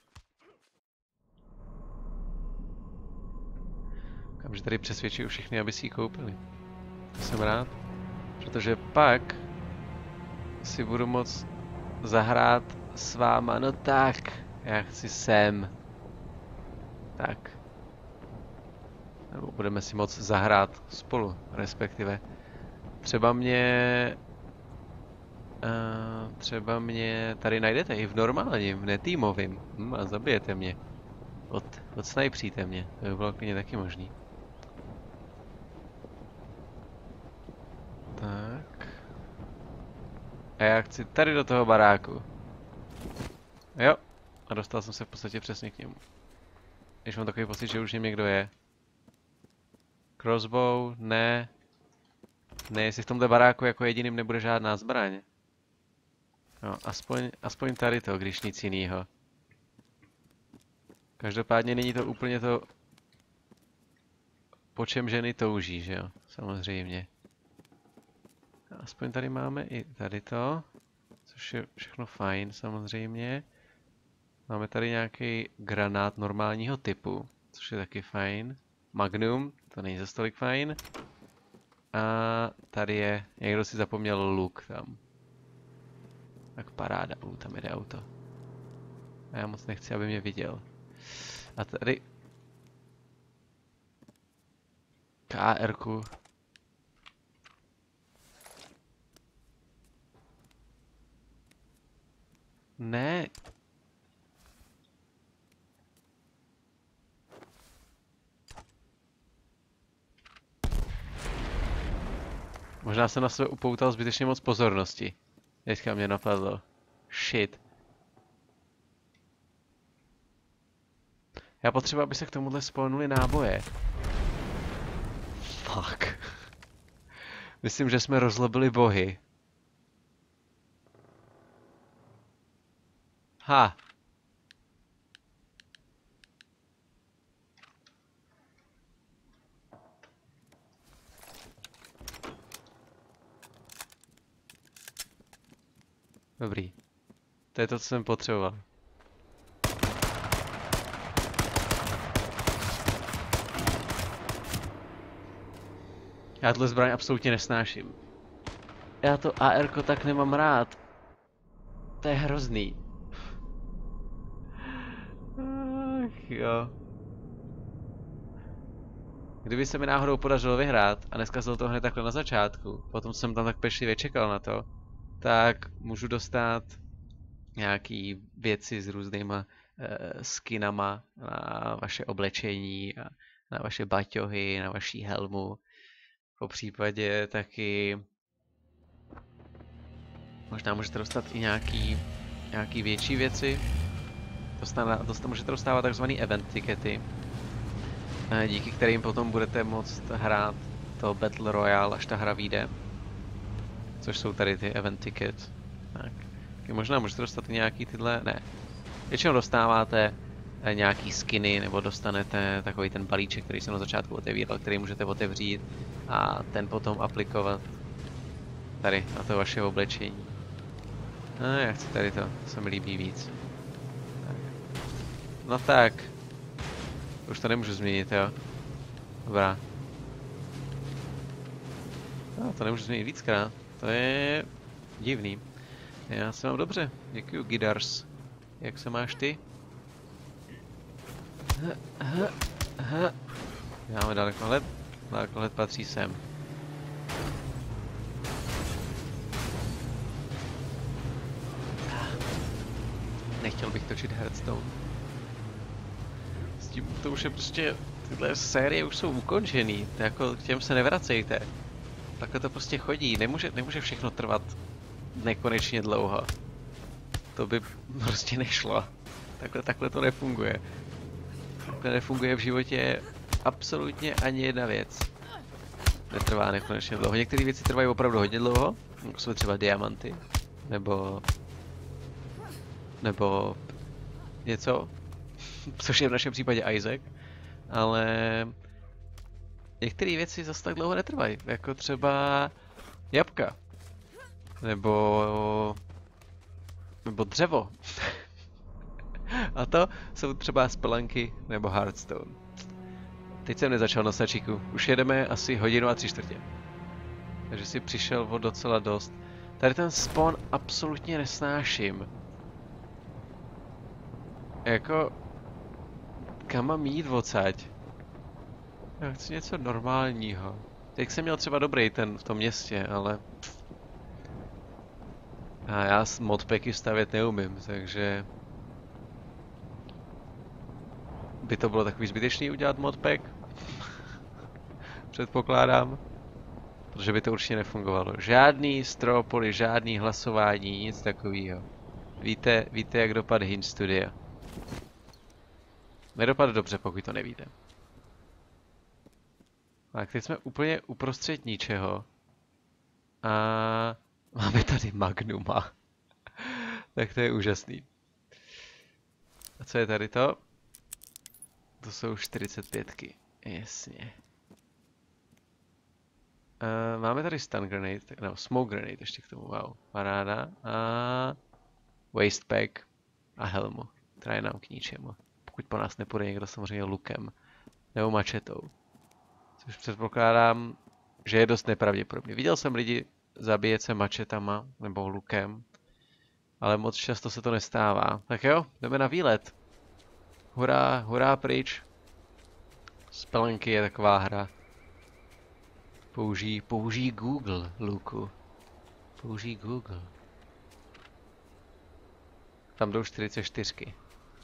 Kamže tady přesvědčuju všechny, aby si ji koupili. To jsem rád. Protože pak si budu moct zahrát s váma. No tak, já chci sem. Tak. Nebo budeme si moct zahrát spolu, respektive. Třeba mě... Uh, třeba mě tady najdete i v normálním, v netýmovým. Hm, a zabijete mě. Od, odsnajpříte mě, to by bylo klidně taky možný. Tak. A já chci tady do toho baráku. Jo. A dostal jsem se v podstatě přesně k němu. Když mám takový pocit, že už něm někdo je. Crossbow, ne. Ne, jestli v tomhle baráku jako jediným nebude žádná zbraň. No, aspoň, aspoň tady to, když nic jinýho. Každopádně není to úplně to, po čem ženy touží, že jo? Samozřejmě. Aspoň tady máme i tady to, což je všechno fajn samozřejmě. Máme tady nějaký granát normálního typu, což je taky fajn. Magnum, to není za stolik fajn. A tady je, někdo si zapomněl luk tam. Tak paráda, uh, tam jede auto. A já moc nechci, aby mě viděl. A tady... K R ku. Ne. Možná jsem na sebe upoutal zbytečně moc pozornosti. Teďka mě napadlo. Shit. Já potřebuji, aby se k tomuhle spolnuli náboje. Fuck. Myslím, že jsme rozlobili bohy. Ha. Dobrý. To je to, co jsem potřeboval. Já tuhle zbraň absolutně nesnáším. Já to A R ko tak nemám rád. To je hrozný. Ach jo. Kdyby se mi náhodou podařilo vyhrát a neskazil to hned takhle na začátku, potom jsem tam tak pečlivě čekal na to, tak můžu dostat nějaký věci s různýma uh, skinama na vaše oblečení a na vaše baťohy, na vaší helmu. Po případě taky možná můžete dostat i nějaký, nějaký větší věci. Dostane, dostane, můžete dostávat takzvaný event tikety, díky kterým potom budete moct hrát to Battle Royale, až ta hra vyjde. Což jsou tady ty event tickets. Tak. Možná můžete dostat nějaký tyhle, ne. Většinou dostáváte eh, nějaký skiny, nebo dostanete takový ten balíček, který jsem na začátku otevíral, který můžete otevřít a ten potom aplikovat tady na to vaše oblečení. No, já chci tady to, to se mi líbí víc. Tak. No tak. Už to nemůžu změnit, jo? Dobrá. No, to nemůžu změnit víckrát. To je divný. Já se mám dobře. Děkuju, Gidars. Jak se máš ty? Máme dalekohled. Dalekohled patří sem. Nechtěl bych točit Hearthstone. S tím to už je prostě... Tyhle série už jsou ukončený. To jako k těm se nevracejte. Takhle to prostě chodí. Nemůže, nemůže všechno trvat nekonečně dlouho. To by prostě nešlo. Takhle, takhle to nefunguje. Takhle nefunguje v životě absolutně ani jedna věc. Netrvá nekonečně dlouho. Některé věci trvají opravdu hodně dlouho. Jako jsou třeba diamanty. Nebo... Nebo... něco. Což je v našem případě Isaac. Ale... některé věci zase tak dlouho netrvají. Jako třeba... jabka. Nebo... nebo dřevo. A to jsou třeba Spelunky nebo Hearthstone. Teď jsem nezačal na stačíku. Už jedeme asi hodinu a tři čtvrtě. Takže si přišel o docela dost. Tady ten spawn absolutně nesnáším. Jako... kam mám jít odsaď? Já chci něco normálního. Teď jsem měl třeba dobrý ten v tom městě, ale... A já modpacky stavět neumím, takže... by to bylo takový zbytečný udělat modpack. Předpokládám. Protože by to určitě nefungovalo. Žádný stropoly, žádný hlasování, nic takového. Víte, víte, jak dopadl Hinge Studio. Nedopadl dobře, pokud to nevíte. Tak, teď jsme úplně uprostřed ničeho. A máme tady Magnuma. Tak to je úžasný. A co je tady to? To jsou čtyřicet pětky. Jasně. Uh, máme tady stun grenade, no, smoke grenade ještě k tomu, wow. Paráda. A waste pack a helmu, která je nám k ničemu. Pokud po nás nepůjde někdo samozřejmě lukem nebo mačetou. Což předpokládám, že je dost nepravděpodobný. Viděl jsem lidi zabíjet se mačetama nebo lukem, ale moc často se to nestává. Tak jo, jdeme na výlet. Hurá, hurá pryč. Spelunky je taková hra. Použij, použij Google, Luku. Použij Google. Tam jdou čtyřicet čtyřky.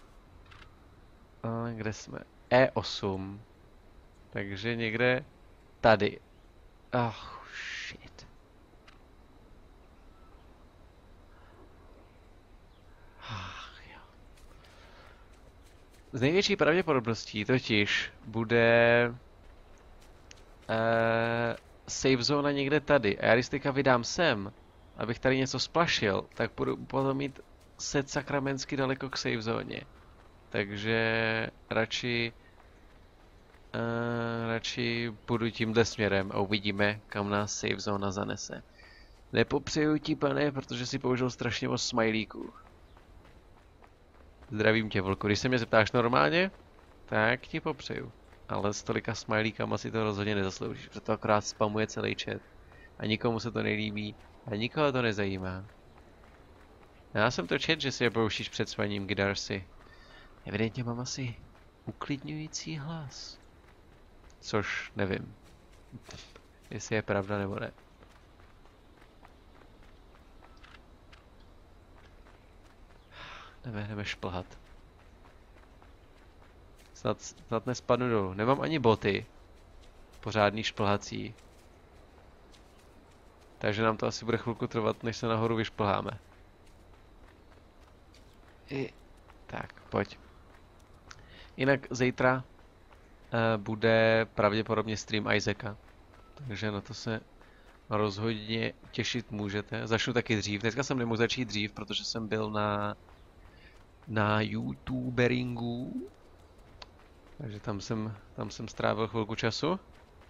A kde jsme? E osm. Takže někde tady. Oh, shit. Ach, jo. Z největší pravděpodobností totiž bude uh, save zone někde tady. A já když teďka vydám sem, abych tady něco splašil, tak budu potom mít set sakramensky daleko k save zóně. Takže radši uh, radši půjdu tímhle směrem a uvidíme, kam nás save zóna zanese. Nepopřeju ti, pane, protože si použil strašně moc smajlíků. Zdravím tě, vlku. Když se mě zeptáš normálně, tak ti popřeju. Ale s tolika smajlíkama si to rozhodně nezasloužíš, protože to akorát spamuje celý chat. A nikomu se to nelíbí a nikoho to nezajímá. Já jsem to čet, že si je pouštíš před spaním, Gidarsi. Evidentně mám asi uklidňující hlas. Což nevím, jestli je pravda nebo ne. Jdeme, jdeme šplhat. Snad, snad nespadnu dolů. Nemám ani boty. Pořádný šplhací. Takže nám to asi bude chvilku trvat, než se nahoru vyšplháme. I... Tak, pojď. Jinak zítra uh, bude pravděpodobně stream Isaaca. Takže na to se rozhodně těšit můžete. Začnu taky dřív. Dneska jsem nemohl začít dřív, protože jsem byl na na youtuberingu. Takže tam jsem, tam jsem strávil chvilku času.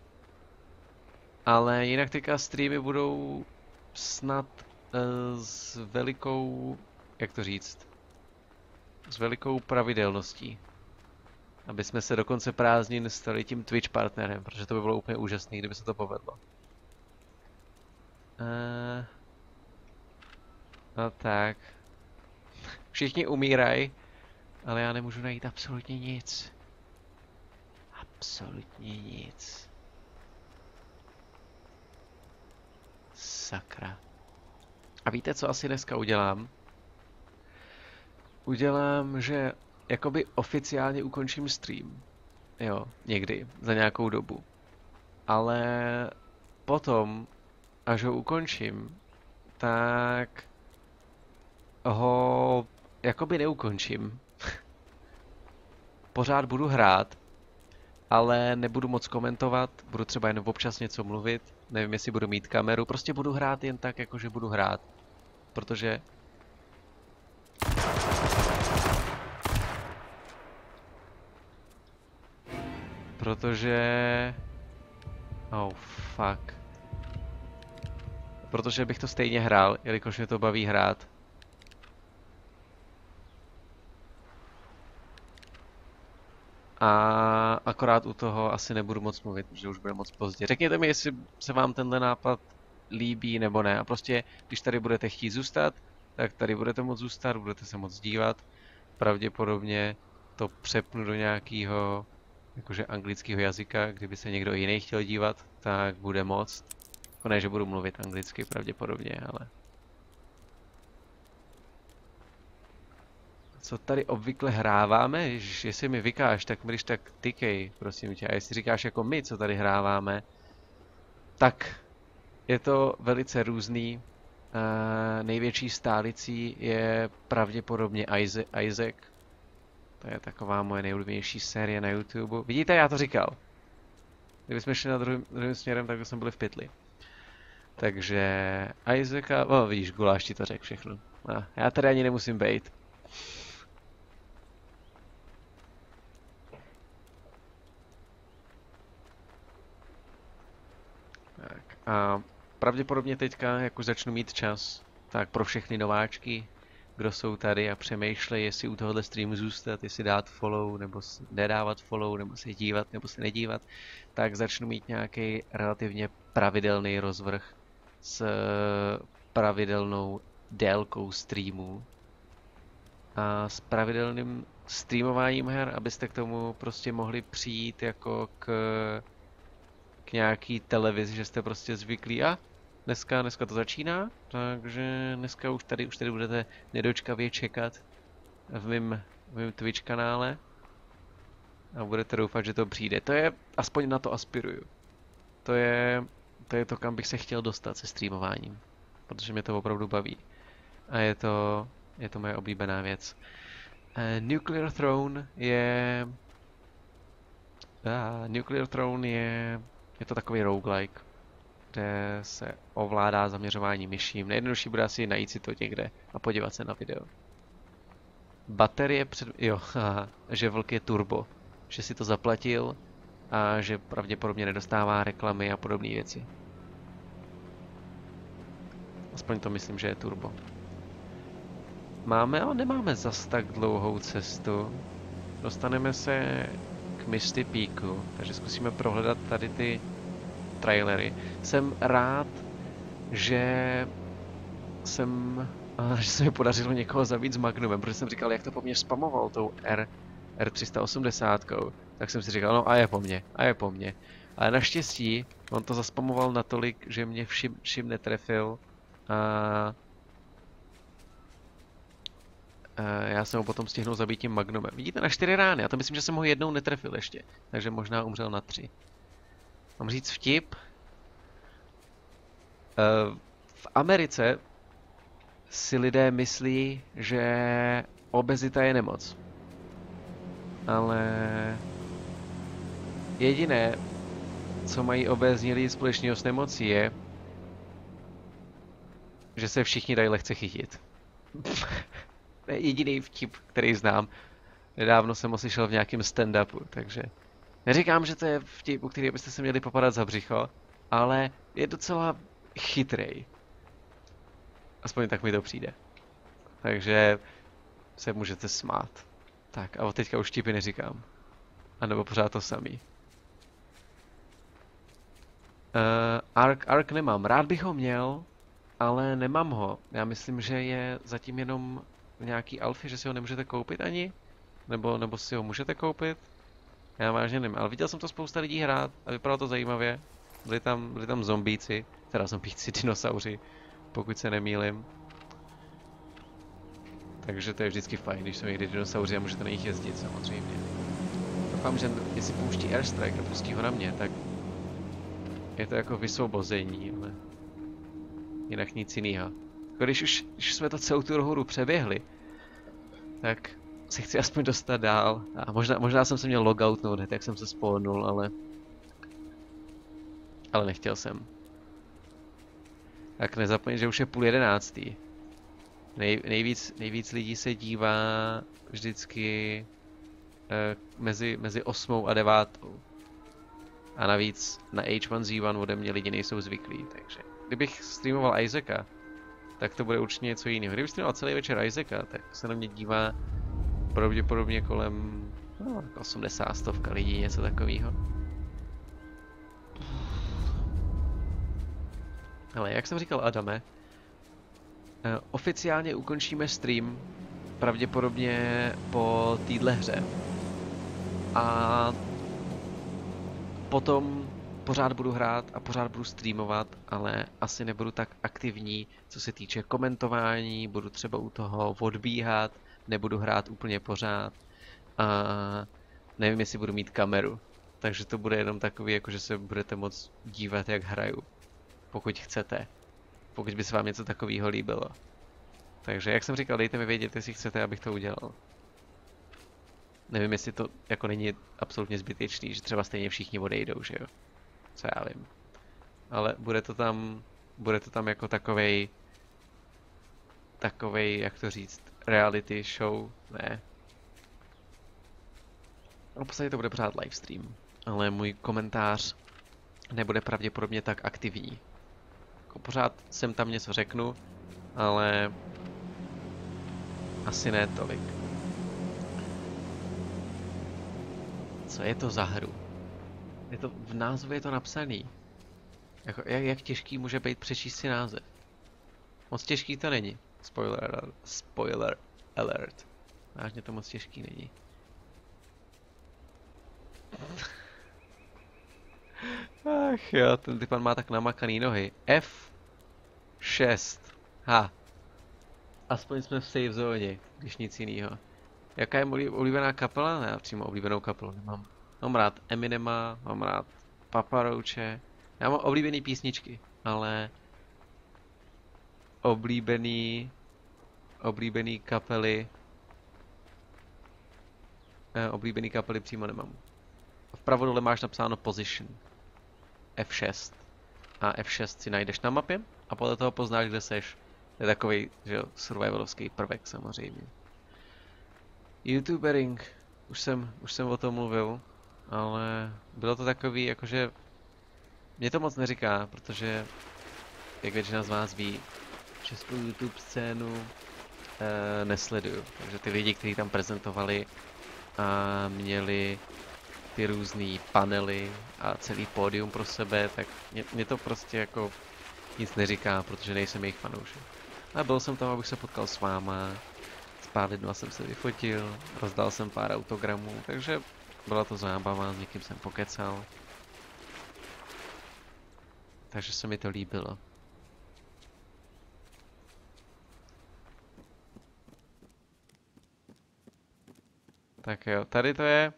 Ale jinak teďka streamy budou snad uh, s velikou, jak to říct, s velikou pravidelností. Aby jsme se do konce prázdnin stali tím Twitch partnerem, protože to by bylo úplně úžasné, kdyby se to povedlo. Uh, no tak. Všichni umírají, ale já nemůžu najít absolutně nic. Absolutně nic. Sakra. A víte, co asi dneska udělám? Udělám, že jakoby oficiálně ukončím stream. Jo, někdy, za nějakou dobu. Ale potom, až ho ukončím, tak ho jakoby neukončím. Pořád budu hrát, ale nebudu moc komentovat, budu třeba jen občas něco mluvit, nevím, jestli budu mít kameru, prostě budu hrát jen tak, jakože budu hrát. Protože... Protože... Oh, fuck. Protože bych to stejně hrál, jelikož mě to baví hrát. A akorát u toho asi nebudu moc mluvit, protože už bude moc pozdě. Řekněte mi, jestli se vám tenhle nápad líbí nebo ne. A prostě, když tady budete chtít zůstat, tak tady budete moc zůstat, budete se moc dívat. Pravděpodobně to přepnu do nějakého jakože anglického jazyka, kdyby se někdo jiný chtěl dívat, tak bude moc. Ne, že budu mluvit anglicky pravděpodobně, ale... Co tady obvykle hráváme? Ježiš, jestli mi vykáš, tak mi když tak tykej, prosím tě. A jestli říkáš jako my, co tady hráváme, tak je to velice různý. Uh, největší stálicí je pravděpodobně Isaac. To je taková moje nejoblíbenější série na YouTube. Vidíte, já to říkal. Kdybychom šli na druhým, druhým směrem, tak jsme byli v pytli. Takže Isaaca, no vidíš, Guláš ti to řekl všechno. No, já tady ani nemusím bejt. Tak a pravděpodobně teďka, jak už začnu mít čas, tak pro všechny nováčky, kdo jsou tady a přemýšlejí, jestli u tohohle streamu zůstat, jestli dát follow, nebo nedávat follow, nebo se dívat, nebo se nedívat, tak začnu mít nějaký relativně pravidelný rozvrh s pravidelnou délkou streamů a s pravidelným streamováním her, abyste k tomu prostě mohli přijít jako k, k nějaký televizi, že jste prostě zvyklí a dneska, dneska to začíná, takže dneska už tady, už tady budete nedočkavě čekat v mém, v mém Twitch kanále a budete doufat, že to přijde. To je, aspoň na to aspiruju. To je, to je to, kam bych se chtěl dostat se streamováním, protože mě to opravdu baví. A je to, je to moje oblíbená věc. Uh, Nuclear Throne je... Uh, Nuclear Throne je... Je to takový roguelike, kde se ovládá zaměřování myším. Nejjednodušší bude asi najít si to někde a podívat se na video. Baterie před... Jo, aha, že vlk je turbo. Že si to zaplatil a že pravděpodobně nedostává reklamy a podobné věci. Aspoň to myslím, že je turbo. Máme, ale nemáme zas tak dlouhou cestu. Dostaneme se k Misty Peaku, takže zkusíme prohledat tady ty trailery. Jsem rád, že jsem, že se mi podařilo někoho zabít s Magnumem, protože jsem říkal, jak to po mně spamoval tou R, R tři sta osmdesát, tak jsem si říkal, no a je po mně, a je po mně. Ale naštěstí on to zaspamoval natolik, že mě všim, všim netrefil a já jsem ho potom stihnul zabít tím Magnumem. Vidíte, na čtyři rány, já to myslím, že jsem ho jednou netrefil ještě, takže možná umřel na tři. Mám říct vtip? V Americe si lidé myslí, že obezita je nemoc. Ale jediné, co mají obézní lidi společného s nemocí, je, že se všichni dají lehce chytit. To je jediný vtip, který znám. Nedávno jsem ho slyšel v nějakém stand-upu, takže neříkám, že to je vtip, u který byste se měli popadat za břicho, ale je docela chytrej. Aspoň tak mi to přijde. Takže se můžete smát. Tak a od teďka už vtipy neříkám. A nebo pořád to samý. Uh, Ark, Ark nemám. Rád bych ho měl, ale nemám ho. Já myslím, že je zatím jenom v nějaký alfy, že si ho nemůžete koupit ani. Nebo, nebo si ho můžete koupit. Já vážně nevím, ale viděl jsem to spousta lidí hrát a vypadalo to zajímavě. Byli tam, byli tam zombíci, teda zombíci, dinosauři, pokud se nemýlim. Takže to je vždycky fajn, když jsou někdy dinosauři a můžete na nich jezdit samozřejmě. Doufám, že jestli pouští Airstrike a pustí ho na mě, tak je to jako vysvobození, ale jinak nic jiného. Když už, když jsme to celou tu hru přeběhli, tak si chci aspoň dostat dál. A možná, možná jsem se měl logoutnout hned, jak jsem se spawnul, ale... Ale nechtěl jsem. Tak nezapomeň, že už je půl jedenáctý. Nej, nejvíc, nejvíc lidí se dívá vždycky eh, mezi, mezi osmou a devátou. A navíc na H one Z one ode mě lidi nejsou zvyklí, takže kdybych streamoval Isaaca, tak to bude určitě něco jiného. Kdybych streamoval celý večer Isaaca, tak se na mě dívá pravděpodobně kolem no, osmdesát stovka lidí, něco takového. Ale jak jsem říkal Adame, eh, oficiálně ukončíme stream pravděpodobně po téhle hře. A potom pořád budu hrát a pořád budu streamovat, ale asi nebudu tak aktivní, co se týče komentování, budu třeba u toho odbíhat, nebudu hrát úplně pořád a nevím, jestli budu mít kameru. Takže to bude jenom takový, jako že se budete moct dívat, jak hraju. Pokud chcete. Pokud by se vám něco takového líbilo. Takže jak jsem říkal, dejte mi vědět, jestli chcete, abych to udělal. Nevím, jestli to jako není absolutně zbytečný, že třeba stejně všichni odejdou, že jo? Co já vím. Ale bude to tam, bude to tam jako takovej, takovej, jak to říct, reality show, ne. No, v podstatě to bude pořád livestream, ale můj komentář nebude pravděpodobně tak aktivní. Jako pořád sem tam něco řeknu, ale asi ne tolik. Co je to za hru? Je to, v názvu je to napsaný. Jako, jak, jak těžký může být přečíst si název? Moc těžký to není. Spoiler, spoiler alert. Vážně to moc těžký není. Ach jo, ten typan má tak namakaný nohy. F šest. Ha. Aspoň jsme v save zóně, když nic jiného. Jaká je moje oblíbená kapela? Ne, přímo oblíbenou kapelu nemám. Mám rád Eminema, mám rád Papa Roache. Já mám oblíbený písničky, ale oblíbený, oblíbený kapely, eh, oblíbený kapely přímo nemám. Vpravo dole máš napsáno Position. F šest. A F šest si najdeš na mapě a podle toho poznáš, kde seš. To je takový, že jo, survivalovský prvek samozřejmě. YouTubering, už jsem, už jsem o tom mluvil, ale bylo to takový, jakože mě to moc neříká, protože jak většina z vás ví, českou YouTube scénu e, nesleduju. Takže ty lidi, kteří tam prezentovali a měli ty různý panely a celý pódium pro sebe, tak mě, mě to prostě jako nic neříká, protože nejsem jejich fanoušek. A byl jsem tam, abych se potkal s váma, s pár lidma jsem se vyfotil, rozdal jsem pár autogramů, takže byla to zábava, s někým jsem pokecal. Takže se mi to líbilo. Tak jo, tady to je,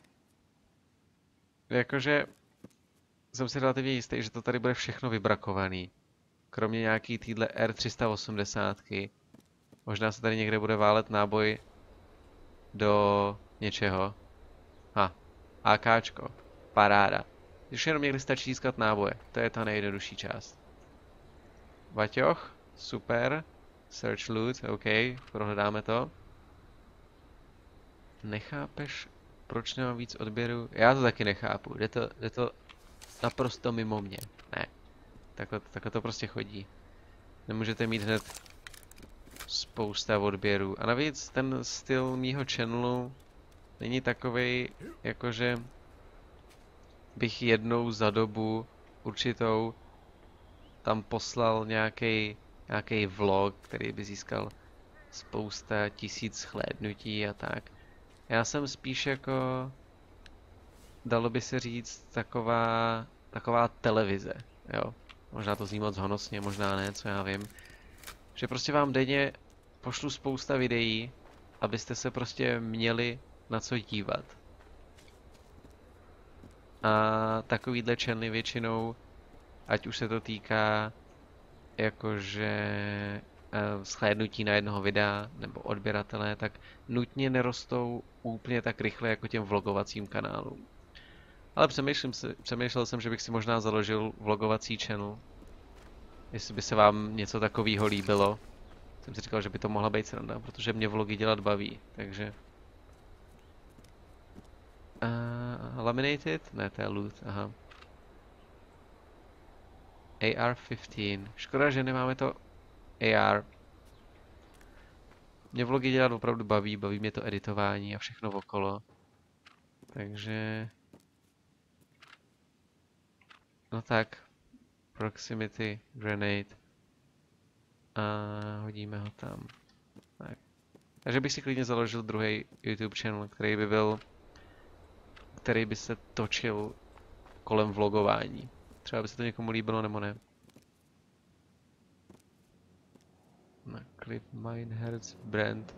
jakože jsem si relativně jistý, že to tady bude všechno vybrakovaný. Kromě nějaký týhle R tři sta osmdesát. Možná se tady někde bude válet náboj do něčeho. Ha, AKčko, paráda. Když jenom někdy stačí získat náboje, to je ta nejjednodušší část. Vaťoch, super. Search loot, OK, prohledáme to. Nechápeš, proč nemám víc odběru? Já to taky nechápu, jde to, jde to naprosto mimo mě. Ne, takhle, takhle to prostě chodí. Nemůžete mít hned spousta odběrů. A navíc ten styl mýho channelu není takovej, jakože bych jednou za dobu určitou tam poslal nějaký nějaký vlog, který by získal spousta tisíc shlédnutí a tak. Já jsem spíš jako, dalo by se říct, taková, taková televize, jo. Možná to zní moc honosně, možná ne, co já vím. Že prostě vám denně pošlu spousta videí, abyste se prostě měli na co dívat. A takovýhle channely většinou, ať už se to týká jakože uh, shlédnutí na jednoho videa nebo odběratele, tak nutně nerostou úplně tak rychle jako těm vlogovacím kanálům. Ale přemýšlím si, přemýšlel jsem, že bych si možná založil vlogovací channel. Jestli by se vám něco takového líbilo. Jsem si říkal, že by to mohla být sranda, protože mě vlogy dělat baví, takže... Uh, laminated? Ne, to je loot, aha. A R patnáct. Škoda, že nemáme to A R. Mě vlogy dělat opravdu baví, baví mě to editování a všechno okolo. Takže... No tak. Proximity Grenade. A hodíme ho tam. Tak. Takže bych si klidně založil druhý YouTube channel, který by byl... který by se točil kolem vlogování. Třeba by se to někomu líbilo, nebo ne. Na Clip Mineherz Brand.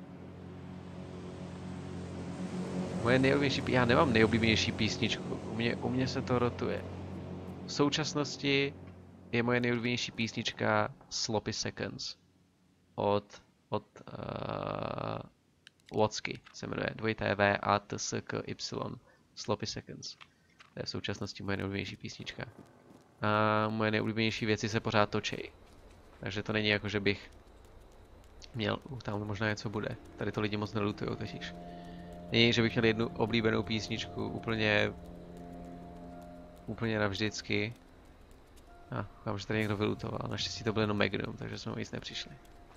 Moje nejoblíbenější, já nemám nejoblíbenější písničku, u mě, u mě se to rotuje. V současnosti je moje nejoblíbenější písnička Sloppy Seconds od, od uh, Watsky se jmenuje, dvojité V A T S K Y, Sloppy Seconds. To je v současnosti moje nejoblíbenější písnička. A moje nejoblíbenější věci se pořád točí. Takže to není jako, že bych měl, uh, tam možná něco bude. Tady to lidi moc nelutujou totiž. Není, že bych měl jednu oblíbenou písničku úplně úplně navždycky. A, ah, vám, že tady někdo vylutoval. Naštěstí to byl jenom Magnum, takže jsme o nic nepřišli.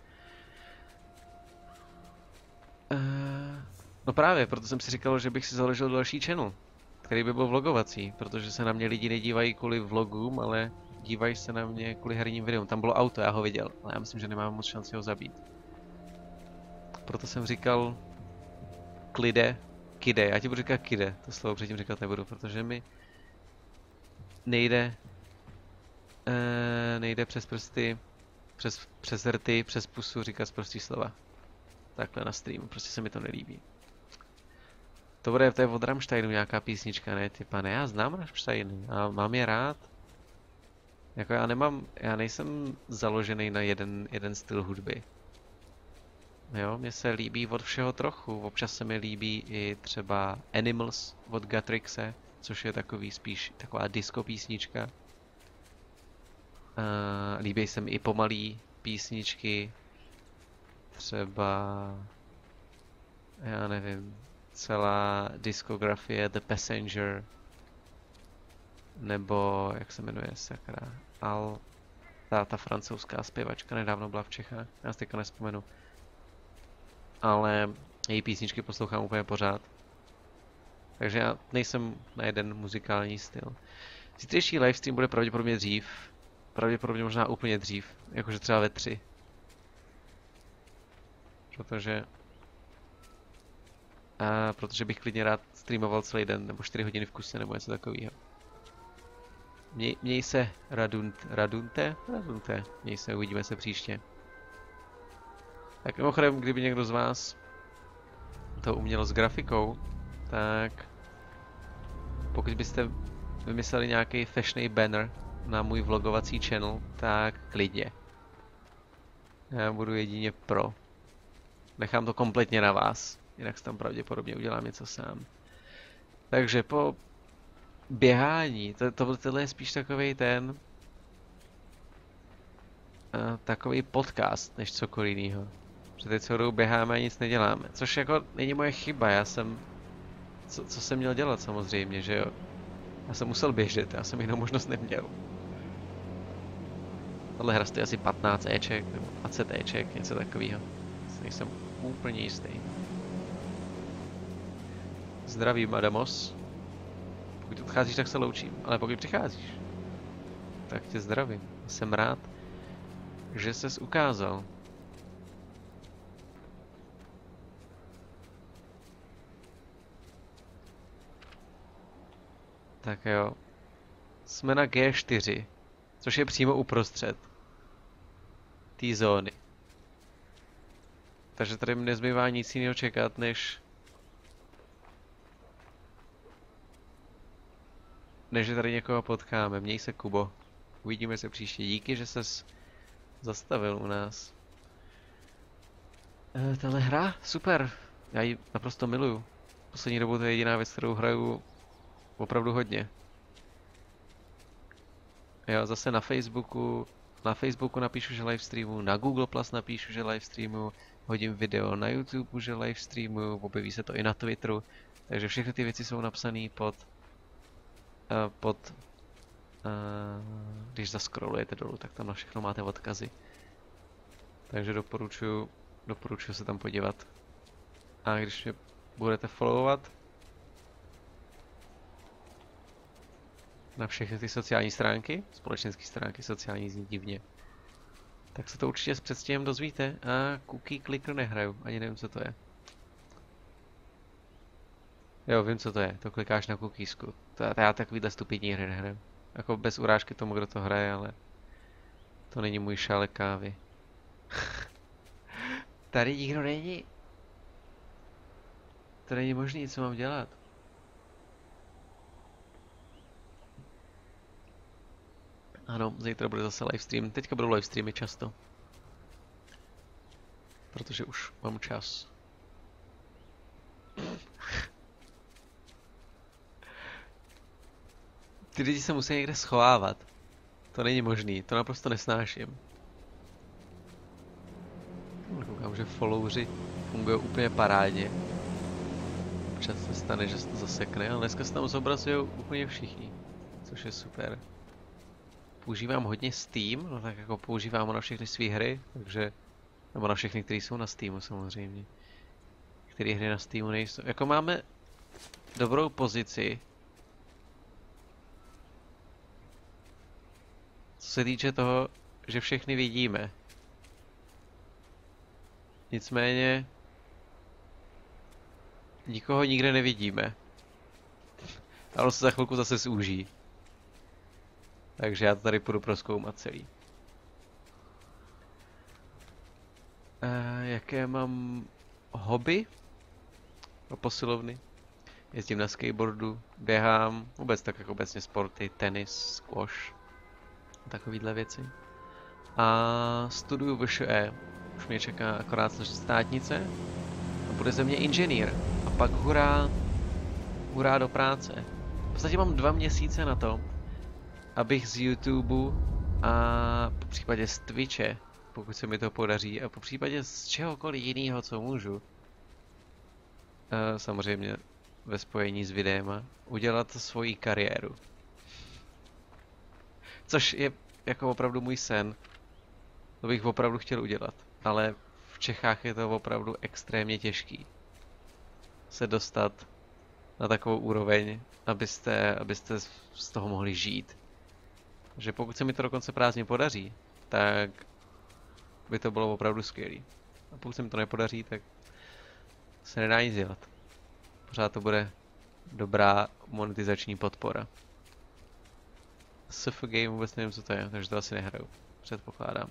Uh, no právě, proto jsem si říkal, že bych si založil další channel, který by byl vlogovací, protože se na mě lidi nedívají kvůli vlogům, ale dívají se na mě kvůli herním videům. Tam bylo auto, já ho viděl, ale já myslím, že nemám moc šanci ho zabít. Proto jsem říkal klide, kide, já ti budu říkat kide, to slovo předtím říkat nebudu, protože mi nejde, uh, nejde přes prsty, přes, přes rty, přes pusu říkat prostý slova. Takhle na streamu, prostě se mi to nelíbí. To bude, to je od Rammsteinu nějaká písnička, ne ty pane, já znám Rammsteiny a mám je rád. Jako já nemám, já nejsem založený na jeden, jeden styl hudby. Jo, mně se líbí od všeho trochu, občas se mi líbí i třeba Animals od Gatrixe, což je takový spíš taková disco písnička. Uh, líbí se mi i pomalý písničky, třeba, já nevím, celá diskografie The Passenger, nebo, jak se jmenuje, sakra, Al, ta, ta francouzská zpěvačka nedávno byla v Čechách, já si teďka nespomenu. Ale její písničky poslouchám úplně pořád. Takže já nejsem na jeden muzikální styl. Zítřejší livestream bude pravděpodobně dřív. Pravděpodobně možná úplně dřív. Jakože třeba ve tři. Protože... A protože bych klidně rád streamoval celý den, nebo čtyři hodiny v kuse, nebo něco takového. Měj, měj se Radunt, Radunte? Radunte. Měj se, uvidíme se příště. Tak mimochodem, kdyby někdo z vás to uměl s grafikou, tak pokud byste vymysleli nějaký fashionný banner na můj vlogovací channel, tak klidně. Já budu jedině pro. Nechám to kompletně na vás, jinak tam pravděpodobně udělám něco sám. Takže po běhání, to, to, tohle je spíš takovej ten... takový podcast, než cokoliv jiného. Protože teď celou dobu běháme a nic neděláme. Což jako není moje chyba, já jsem... Co, co jsem měl dělat samozřejmě, že jo? Já jsem musel běžet, já jsem jinou možnost neměl. Tahle hra stojí asi patnáct éček, nebo dvacet éček, něco takového. Nejsem úplně jistý. Zdravím, Adamos. Pokud odcházíš, tak se loučím, ale pokud přicházíš, tak tě zdravím. Jsem rád, že ses ukázal. Tak jo. Jsme na G čtyři, což je přímo uprostřed té zóny. Takže tady mi nezbývá nic jiného čekat, než... Než že tady někoho potkáme. Měj se, Kubo. Uvidíme se příště. Díky, že ses zastavil u nás. E, tahle hra? Super. Já ji naprosto miluju. Poslední dobou to je jediná věc, kterou hraju opravdu hodně. Jo, zase na Facebooku, na Facebooku napíšu, že livestreamu, na Google Plus napíšu, že livestreamu, hodím video na YouTube, že livestreamu, objeví se to i na Twitteru, takže všechny ty věci jsou napsané pod, uh, pod, uh, když zascrollujete dolů, tak tam na všechno máte odkazy. Takže doporučuji, doporučuji se tam podívat. A když mě budete followovat na všechny ty sociální stránky, společenské stránky, sociální zní divně, tak se to určitě s předstihem dozvíte. A Cookie Clicker nehraju, ani nevím, co to je. Jo, vím, co to je, to klikáš na cookiesku. To, to já takovýhle stupidní hry nehraju. Jako bez urážky tomu, kdo to hraje, ale to není můj šálek kávy. Tady nikdo není. To není možné, co mám dělat. Ano, zítra bude zase livestream. Teďka budou livestreamy často. Protože už mám čas. Ty lidi se musí někde schovávat. To není možný, to naprosto nesnáším. Koukám, že followři fungují úplně parádně. Občas se stane, že se to zasekne, ale dneska se tam zobrazují úplně všichni. Což je super. Používám hodně Steam, no tak jako používám ho na všechny své hry, takže... Nebo na všechny, které jsou na Steamu samozřejmě. Které hry na Steamu nejsou. Jako máme dobrou pozici. Co se týče toho, že všechny vidíme. Nicméně... Nikoho nikde nevidíme. A ono se za chvilku zase zúží. Takže já to tady půjdu prozkoumat celý. Uh, jaké mám hobby? No, posilovny. Jezdím na skateboardu, běhám, vůbec tak jako obecně sporty, tenis, squash, takovýhle věci. A studuju V Š E. Už mě čeká akorát složit státnice a bude ze mě inženýr. A pak hurá, hurá do práce. V podstatě mám dva měsíce na to, abych z YouTube a po případě z Twitche, pokud se mi to podaří, a po případě z čehokoliv jiného, co můžu, samozřejmě ve spojení s videema, udělat svoji kariéru. Což je jako opravdu můj sen. To bych opravdu chtěl udělat. Ale v Čechách je to opravdu extrémně těžký se dostat na takovou úroveň, abyste, abyste z toho mohli žít. Že pokud se mi to do konce prázdnin podaří, tak by to bylo opravdu skvělý. A pokud se mi to nepodaří, tak se nedá nic dělat. Pořád to bude dobrá monetizační podpora. S F Game vůbec nevím, co to je, takže to asi nehraju. Předpokládám.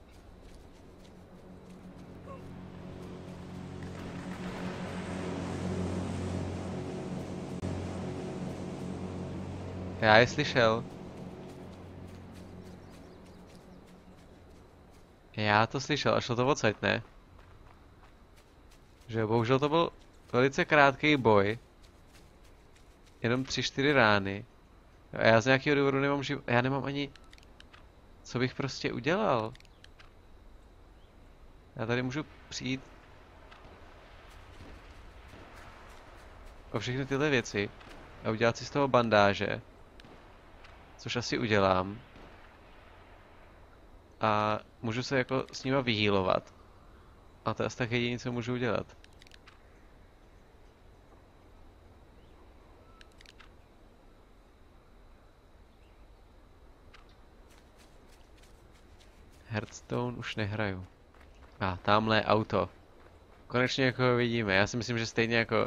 Já je slyšel. Já to slyšel, a šlo to odsaď, ne? Že bohužel to byl velice krátký boj. Jenom tři čtyři rány. A já z nějakého důvodu nemám živ... Já nemám ani... Co bych prostě udělal? Já tady můžu přijít o všechny tyhle věci a udělat si z toho bandáže, což asi udělám. A můžu se jako s nima vyhýlovat. A to je asi tak jediné, co můžu udělat. Hearthstone už nehraju. A ah, tamhle je auto. Konečně jako ho vidíme. Já si myslím, že stejně jako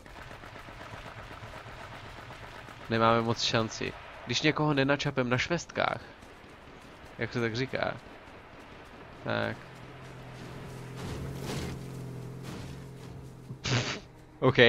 nemáme moc šanci. Když někoho nenačapem na švestkách, jak se tak říká, tak... OK.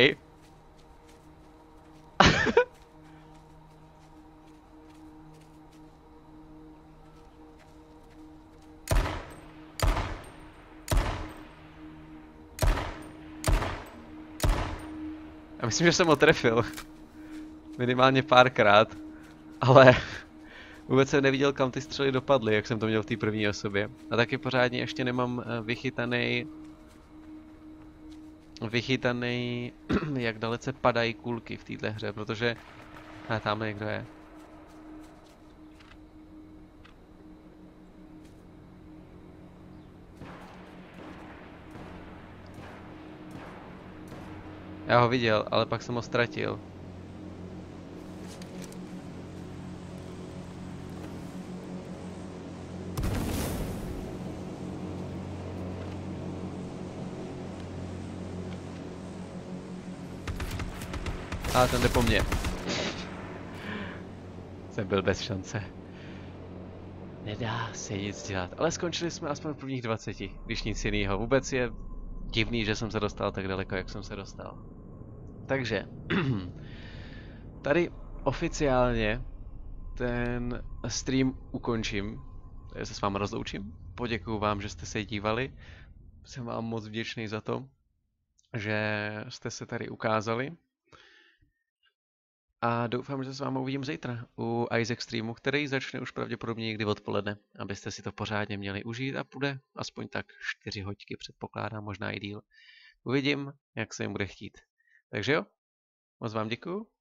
Já myslím, že jsem ho trefil. Minimálně párkrát. Ale vůbec jsem neviděl, kam ty střely dopadly, jak jsem to měl v té první osobě. A taky pořádně ještě nemám vychytaný... Vychytaný, jak dalece padají kulky v této hře, protože... A tamhle někdo je. Já ho viděl, ale pak jsem ho ztratil. A ten jde po mně. Jsem byl bez šance. Nedá se nic dělat, ale skončili jsme aspoň v prvních dvaceti, když nic jiného. Vůbec je divný, že jsem se dostal tak daleko, jak jsem se dostal. Takže, tady oficiálně ten stream ukončím. Já se s vámi rozloučím. Poděkuju vám, že jste se dívali. Jsem vám moc vděčný za to, že jste se tady ukázali. A doufám, že se s vámi uvidím zítra u Isaac streamu, který začne už pravděpodobně někdy odpoledne, abyste si to pořádně měli užít a půjde aspoň tak čtyři hoďky, předpokládám, možná i díl. Uvidím, jak se jim bude chtít. Takže jo, moc vám děkuju